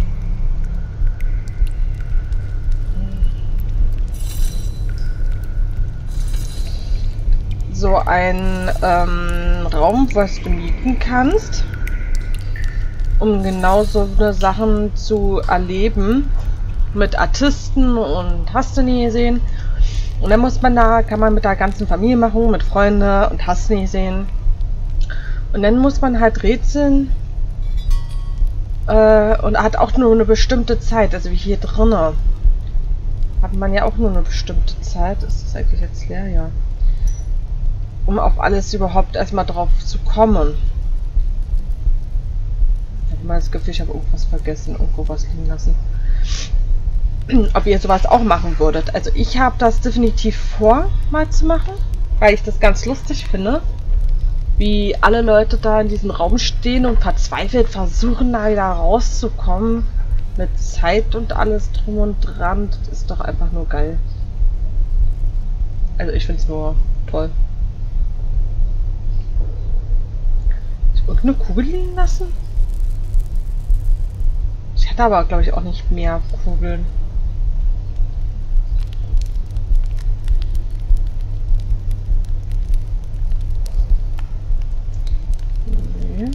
So ein Raum, was du mieten kannst, um genau so eine Sachen zu erleben mit Artisten und hast du nie gesehen. Und dann muss man da, kann man mit der ganzen Familie machen, mit Freunden und hast du nie gesehen. Und dann muss man halt rätseln und hat auch nur eine bestimmte Zeit, also wie hier drinnen. Hat man ja auch nur eine bestimmte Zeit. Ist das eigentlich jetzt leer? Ja. Um auf alles überhaupt erstmal drauf zu kommen. Ich habe mal das Gefühl, ich habe irgendwas vergessen, irgendwo was liegen lassen. Ob ihr sowas auch machen würdet. Also ich habe das definitiv vor, mal zu machen, weil ich das ganz lustig finde, wie alle Leute da in diesem Raum stehen und verzweifelt versuchen, da wieder rauszukommen. Mit Zeit und alles drum und dran. Das ist doch einfach nur geil. Also ich finde es nur toll. Irgendeine Kugel liegen lassen? Ich hatte aber, glaube ich, auch nicht mehr Kugeln. Nee.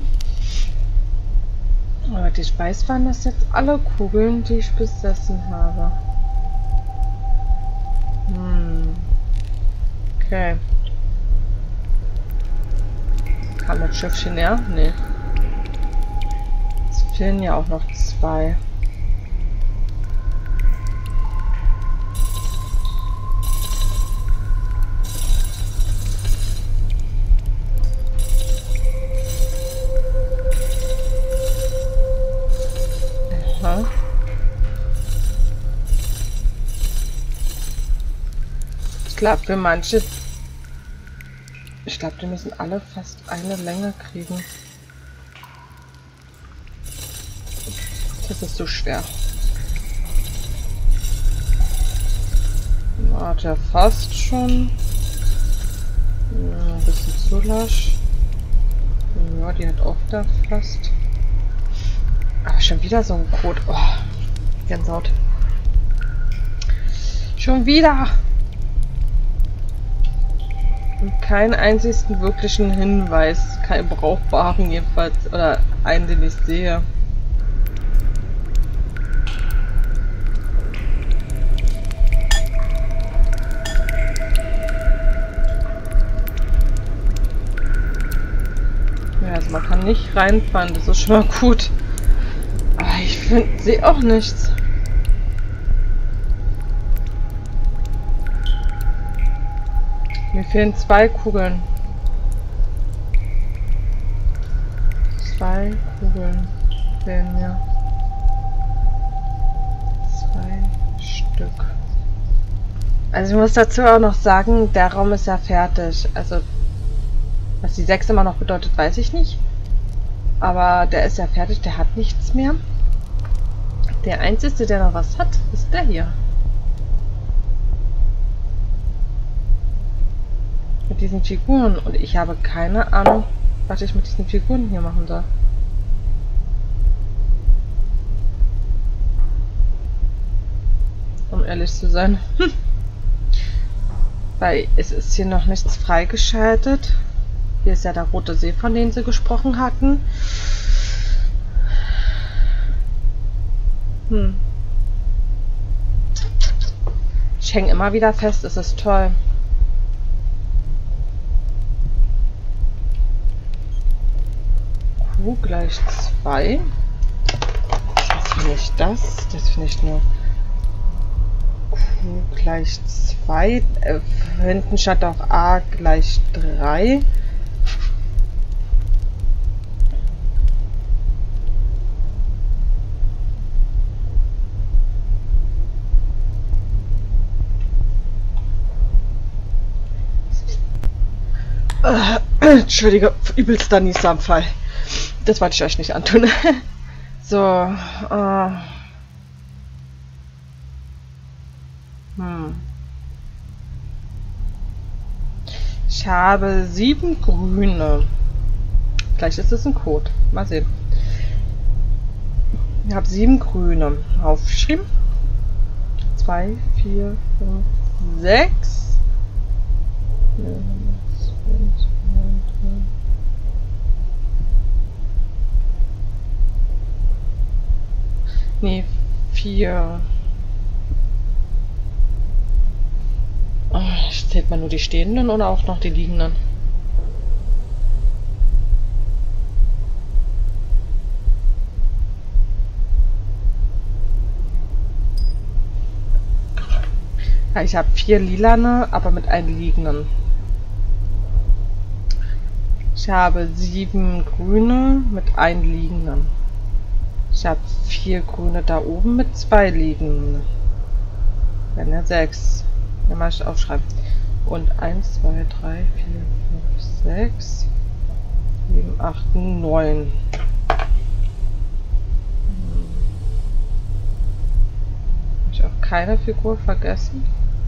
Aber ich weiß, waren das jetzt alle Kugeln, die ich besessen habe. Okay. Kam das Schiffchen näher? Nee. Es fehlen ja auch noch 2. Aha. Ich glaube, für manche... Ich glaube, die müssen alle fast eine Länge kriegen. Das ist so schwer. Warte, fast schon. Ja, ein bisschen zu lasch. Ja, die hat auch da fast. Aber schon wieder so ein Code. Oh, Gänsehaut. Schon wieder! Und keinen einzigen wirklichen Hinweis. Keinen brauchbaren jedenfalls. Oder einen, den ich sehe. Ja, also man kann nicht reinfahren. Das ist schon mal gut. Aber ich sehe auch nichts. Mir fehlen 2 Kugeln. 2 Kugeln fehlen mir. 2 Stück. Also ich muss dazu auch noch sagen, der Raum ist ja fertig. Also was die 6 immer noch bedeutet, weiß ich nicht. Aber der ist ja fertig, der hat nichts mehr. Der einzige, der noch was hat, ist der hier. Mit diesen Figuren. Und ich habe keine Ahnung, was ich mit diesen Figuren hier machen soll. Um ehrlich zu sein. Weil es ist hier noch nichts freigeschaltet. Hier ist ja der rote See, von dem sie gesprochen hatten. Ich hänge immer wieder fest, es ist toll. Q gleich 2. Was finde ich das? Das finde ich nur Q gleich 2. Hinten statt auch A gleich 3. Entschuldige, übelster Niesanfall. Das wollte ich euch nicht antun. So. Ich habe 7 Grüne. Vielleicht ist es ein Code. Mal sehen. Ich habe 7 Grüne aufgeschrieben. 2, 4, 5, 6. Nee, 4. Zählt man nur die stehenden oder auch noch die liegenden? Ja, ich habe 4 lilane, aber mit einem liegenden. Ich habe 7 grüne mit einem liegenden. Ich habe 4 grüne da oben mit 2 liegenden. Wenn ja 6. Dann mache ich aufschreiben. Und 1, 2, 3, 4, 5, 6, 7, 8, 9. Habe ich auch keine Figur vergessen?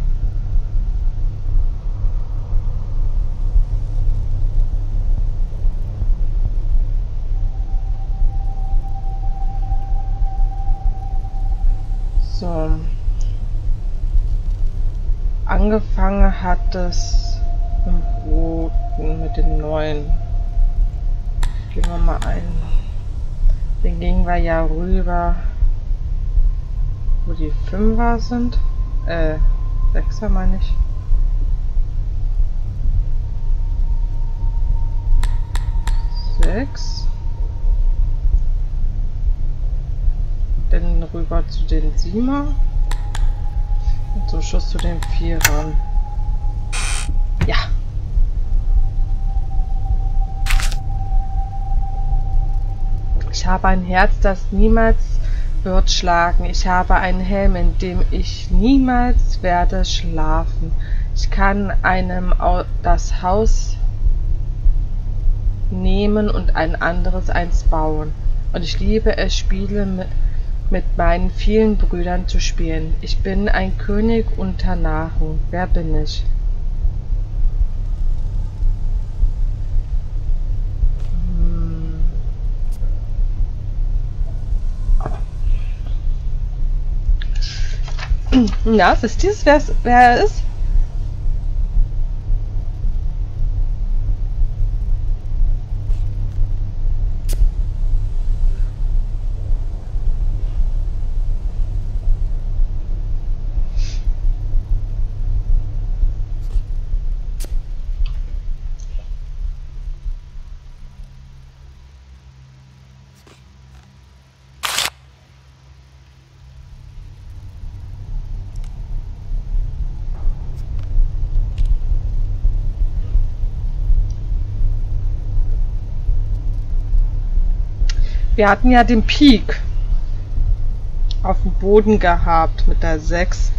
So. Angefangen hat es im Roten mit den 9. Gehen wir mal ein. Den gingen wir ja rüber, wo die 5er sind. 6er meine ich. Dann rüber zu den 7er. Und zum Schluss zu den 4ern. Ja. Ich habe ein Herz, das niemals wird schlagen. Ich habe einen Helm, in dem ich niemals werde schlafen. Ich kann einem das Haus nehmen und ein anderes eins bauen. Und ich liebe es, Spiele mit meinen vielen Brüdern zu spielen. Ich bin ein König unter Narren. Wer bin ich? Na, wisst ihr, wer er ist? Wir hatten ja den Pik auf dem Boden gehabt mit der 6.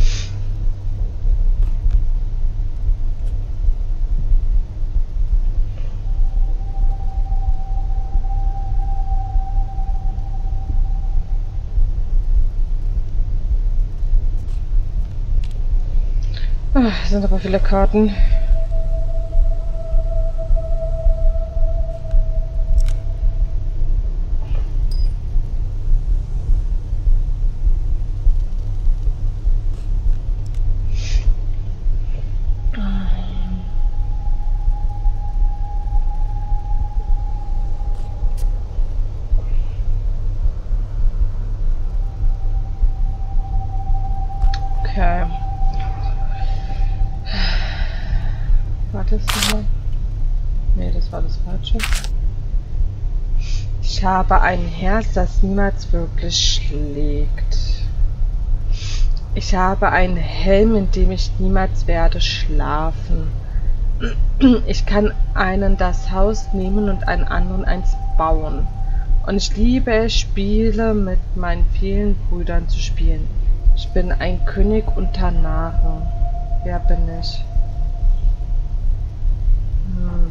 Sind aber viele Karten. Okay. War das nochmal? Nee, das war das Falsche. Ich habe ein Herz, das niemals wirklich schlägt. Ich habe einen Helm, in dem ich niemals werde schlafen. Ich kann einen das Haus nehmen und einen anderen eins bauen. Und ich liebe es, Spiele mit meinen vielen Brüdern zu spielen. Ich bin ein König unter Narren. Wer bin ich?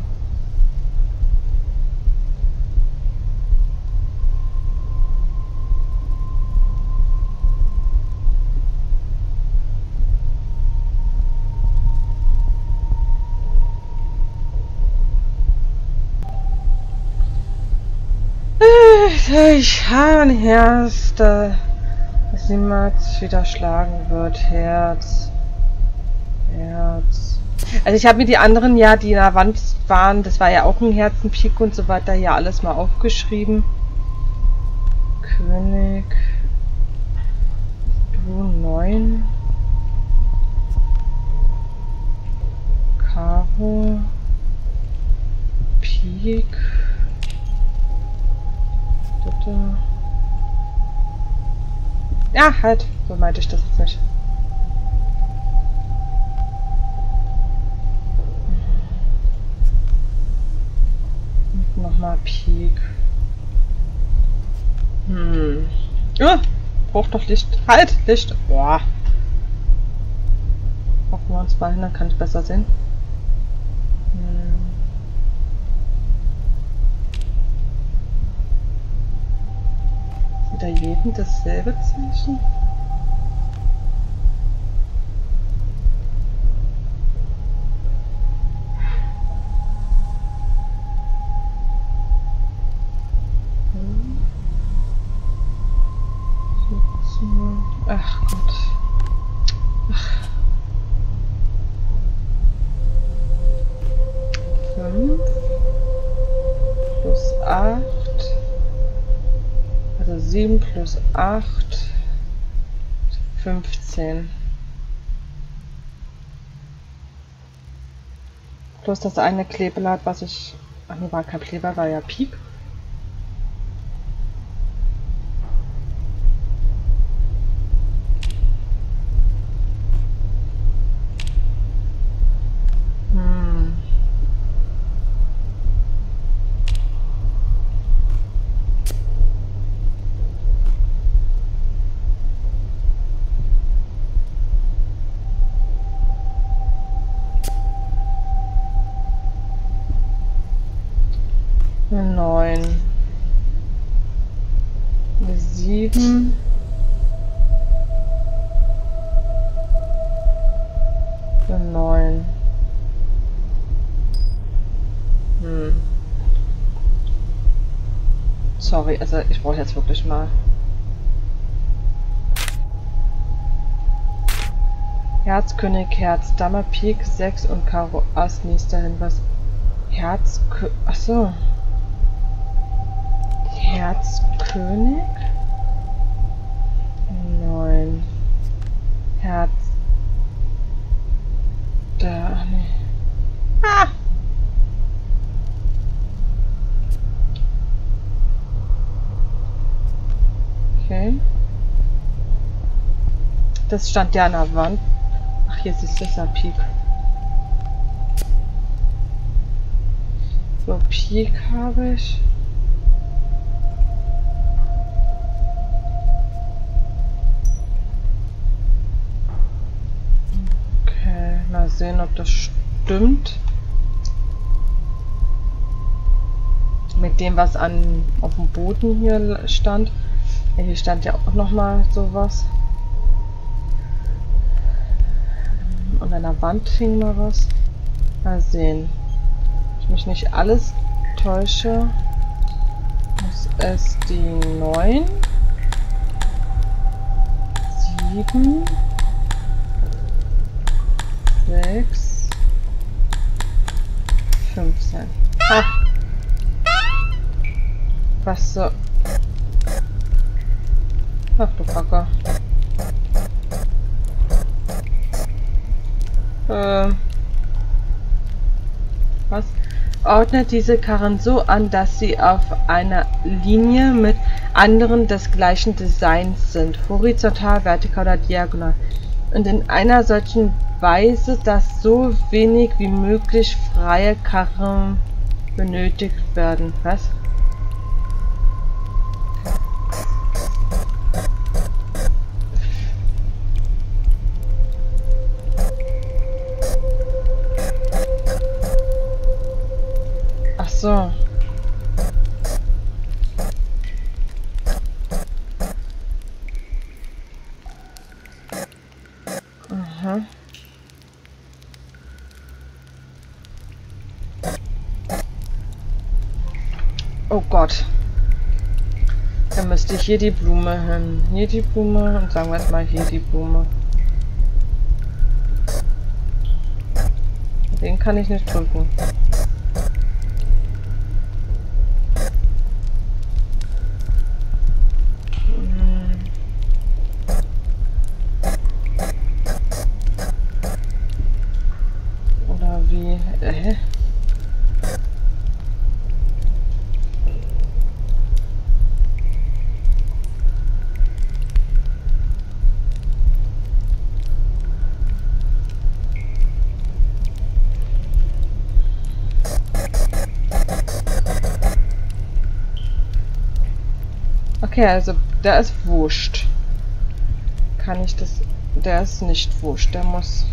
Ich habe ein Herz, das niemals wieder schlagen wird. Herz. Also ich habe mir die anderen, ja, die in der Wand waren, das war ja auch ein Herzenpik und so weiter, ja alles mal aufgeschrieben. König. Du 9. Karo. Pik. Ja, halt. So meinte ich das jetzt nicht. Und nochmal Pik. Ja, braucht doch Licht. Halt! Licht! Boah. Hoffen wir uns mal hin, dann kann ich besser sehen. Wieder jeden dasselbe Zeichen? Ach Gott. Ach. 5 plus 8. Also 7 plus 8. 15. Plus das eine Klebeblatt, was ich... Ach nee, war kein Kleber, war ja Pik. Eine 9. Eine 7. Eine 9. Sorry, also ich brauche jetzt wirklich mal. Herz, König, Herz, Dame, Pik, 6 und Karo Ass, nächster Hinweis. Herz, achso. Herz, König. 9. Herz. Da, nee. Ah! Okay. Das stand ja an der Wand. Ach, jetzt ist das ja Pik. So, Pik habe ich. Okay, mal sehen, ob das stimmt. Mit dem, was auf dem Boden hier stand. Ja, hier stand ja auch nochmal sowas. Und an der Wand hing mal was. Mal sehen. Wenn ich mich nicht alles täusche, muss es die 9, 7, 6, 5 sein. Ha! Was so? Ach du Kacke. Was? Ordnet diese Karren so an, dass sie auf einer Linie mit anderen des gleichen Designs sind. Horizontal, vertikal oder diagonal. Und in einer solchen Weise, dass so wenig wie möglich freie Karren benötigt werden. Was? Ach so. Aha. Oh Gott. Dann müsste ich hier die Blume hin. Hier die Blume und sagen wir jetzt mal hier die Blume. Den kann ich nicht drücken. Oder wie? Okay, also der ist wurscht. Kann ich das... Der ist nicht wurscht, der muss...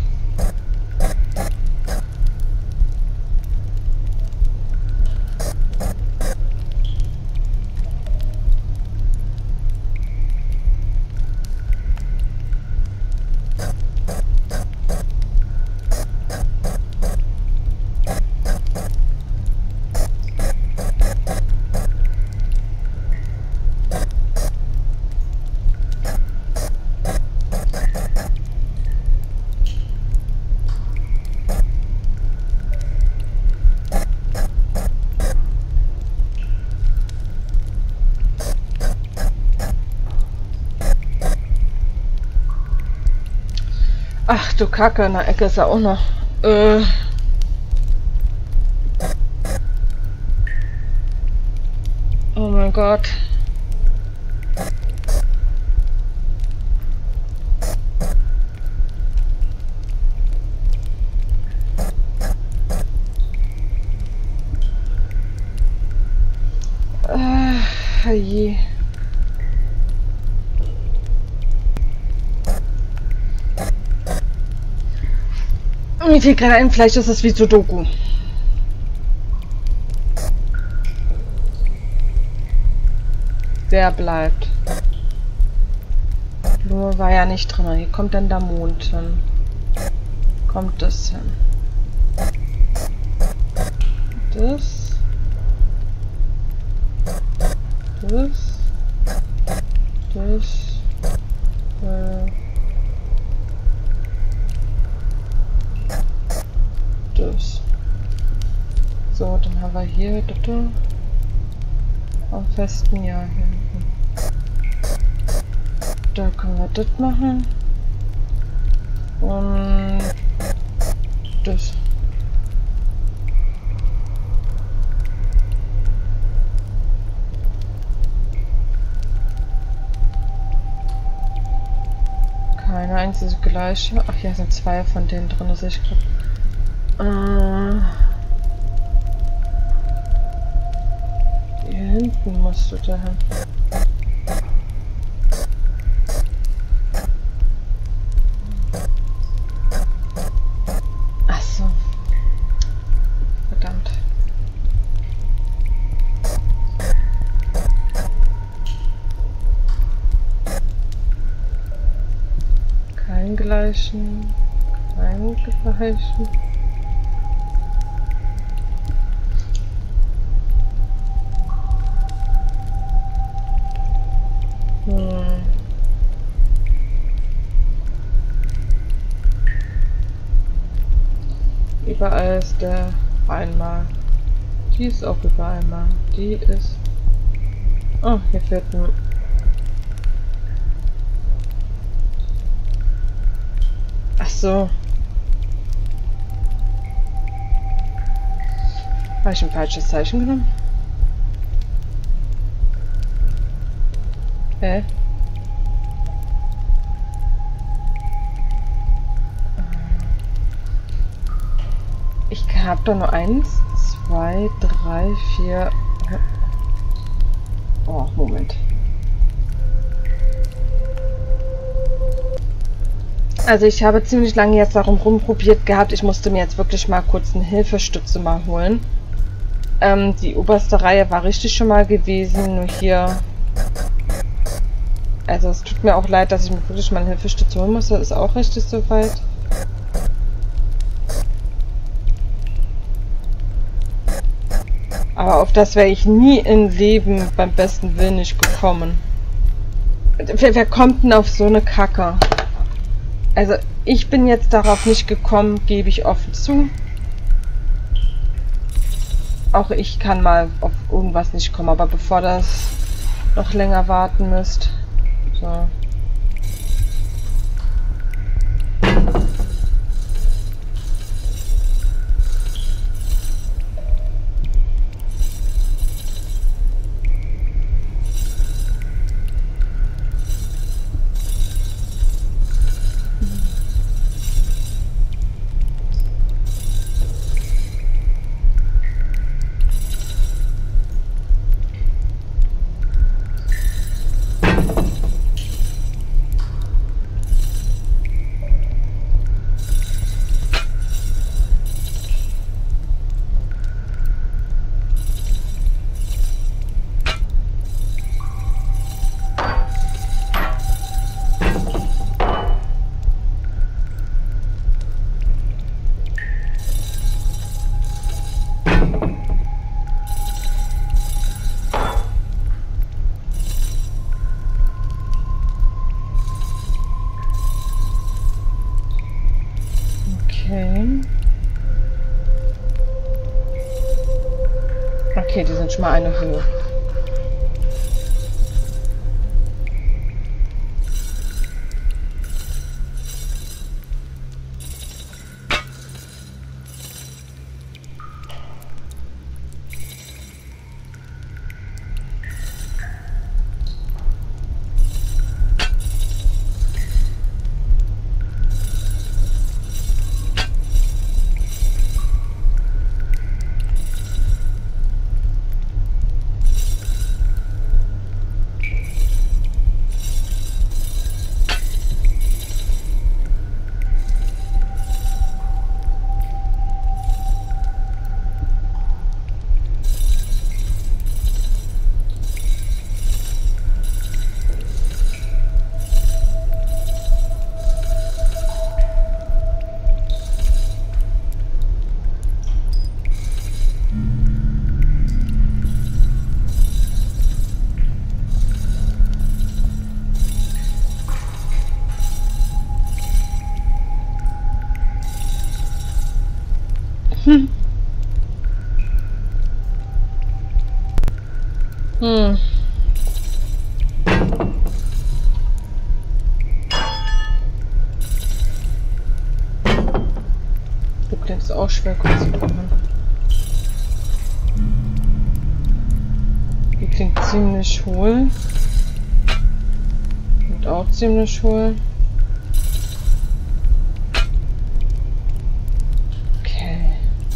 Ach du Kacke, in der Ecke ist er auch noch. Oh mein Gott. Je. Mir fehlt gerade ein, vielleicht ist es wie Sudoku. Der bleibt. Blume war ja nicht drin. Hier kommt dann der Mond hin. Kommt das hin? Das. Das. Das. Das. So, dann haben wir hier das am festen Jahr hinten. Da können wir das machen. Und das. Keine einzige gleiche. Ach, hier sind zwei von denen drin, das sehe ich gerade. Hier hinten musst du da hin. Ach so. Verdammt. Kein gleichen. Kein gleichen. Überall ist der einmal. Die ist auch überall einmal. Die ist... Oh, hier fehlt ein... Ach so. Habe ich ein falsches Zeichen genommen? Hä? Ich habe da nur 1, 2, 3, 4... Oh, Moment. Also ich habe ziemlich lange jetzt darum rumprobiert gehabt. Ich musste mir jetzt wirklich mal kurz eine Hilfestütze mal holen. Die oberste Reihe war richtig schon mal gewesen, nur hier... Also es tut mir auch leid, dass ich mir wirklich mal eine Hilfestütze holen muss. Das ist auch richtig soweit. Aber auf das wäre ich nie im Leben beim besten Willen nicht gekommen. Wer kommt denn auf so eine Kacke? Also, ich bin jetzt darauf nicht gekommen, gebe ich offen zu. Auch ich kann mal auf irgendwas nicht kommen, aber bevor das noch länger warten müsst. So. Okay, die sind schon mal eine Höhe. Du klingst auch schwer kurz zu kommen. Die klingt ziemlich hohl. Und auch ziemlich hohl. Okay.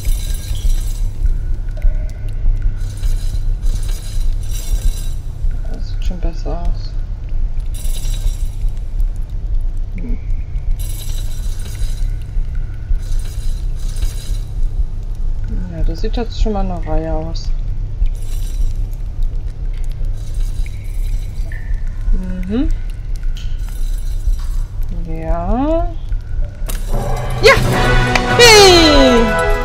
Das sieht schon besser aus. Ja, das sieht jetzt schon mal eine Reihe aus. Mhm. Ja. Ja! Hey!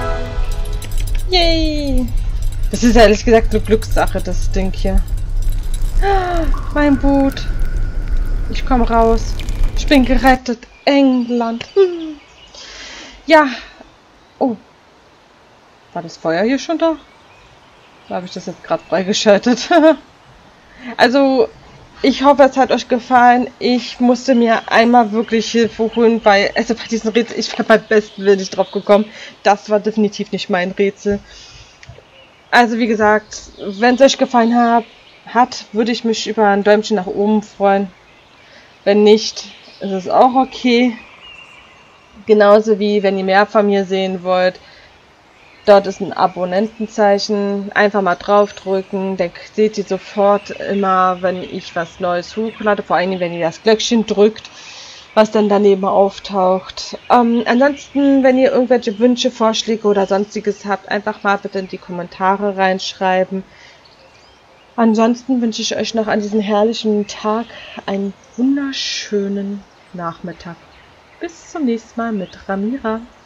Yay! Das ist ehrlich gesagt eine Glückssache, das Ding hier. Mein Boot. Ich komme raus. Ich bin gerettet. England. Ja. Oh. War das Feuer hier schon da? Da habe ich das jetzt gerade freigeschaltet. Also, ich hoffe, es hat euch gefallen. Ich musste mir einmal wirklich Hilfe holen, weil, also bei diesem Rätsel, ich habe beim besten Willen nicht drauf gekommen. Das war definitiv nicht mein Rätsel. Also, wie gesagt, wenn es euch gefallen hat, würde ich mich über ein Däumchen nach oben freuen. Wenn nicht, ist es auch okay. Genauso wie, wenn ihr mehr von mir sehen wollt. Dort ist ein Abonnentenzeichen. Einfach mal draufdrücken. Dann seht ihr sofort immer, wenn ich was Neues hochlade. Vor allem, wenn ihr das Glöckchen drückt, was dann daneben auftaucht. Ansonsten, wenn ihr irgendwelche Wünsche, Vorschläge oder sonstiges habt, einfach mal bitte in die Kommentare reinschreiben. Ansonsten wünsche ich euch noch an diesem herrlichen Tag einen wunderschönen Nachmittag. Bis zum nächsten Mal mit Ramira.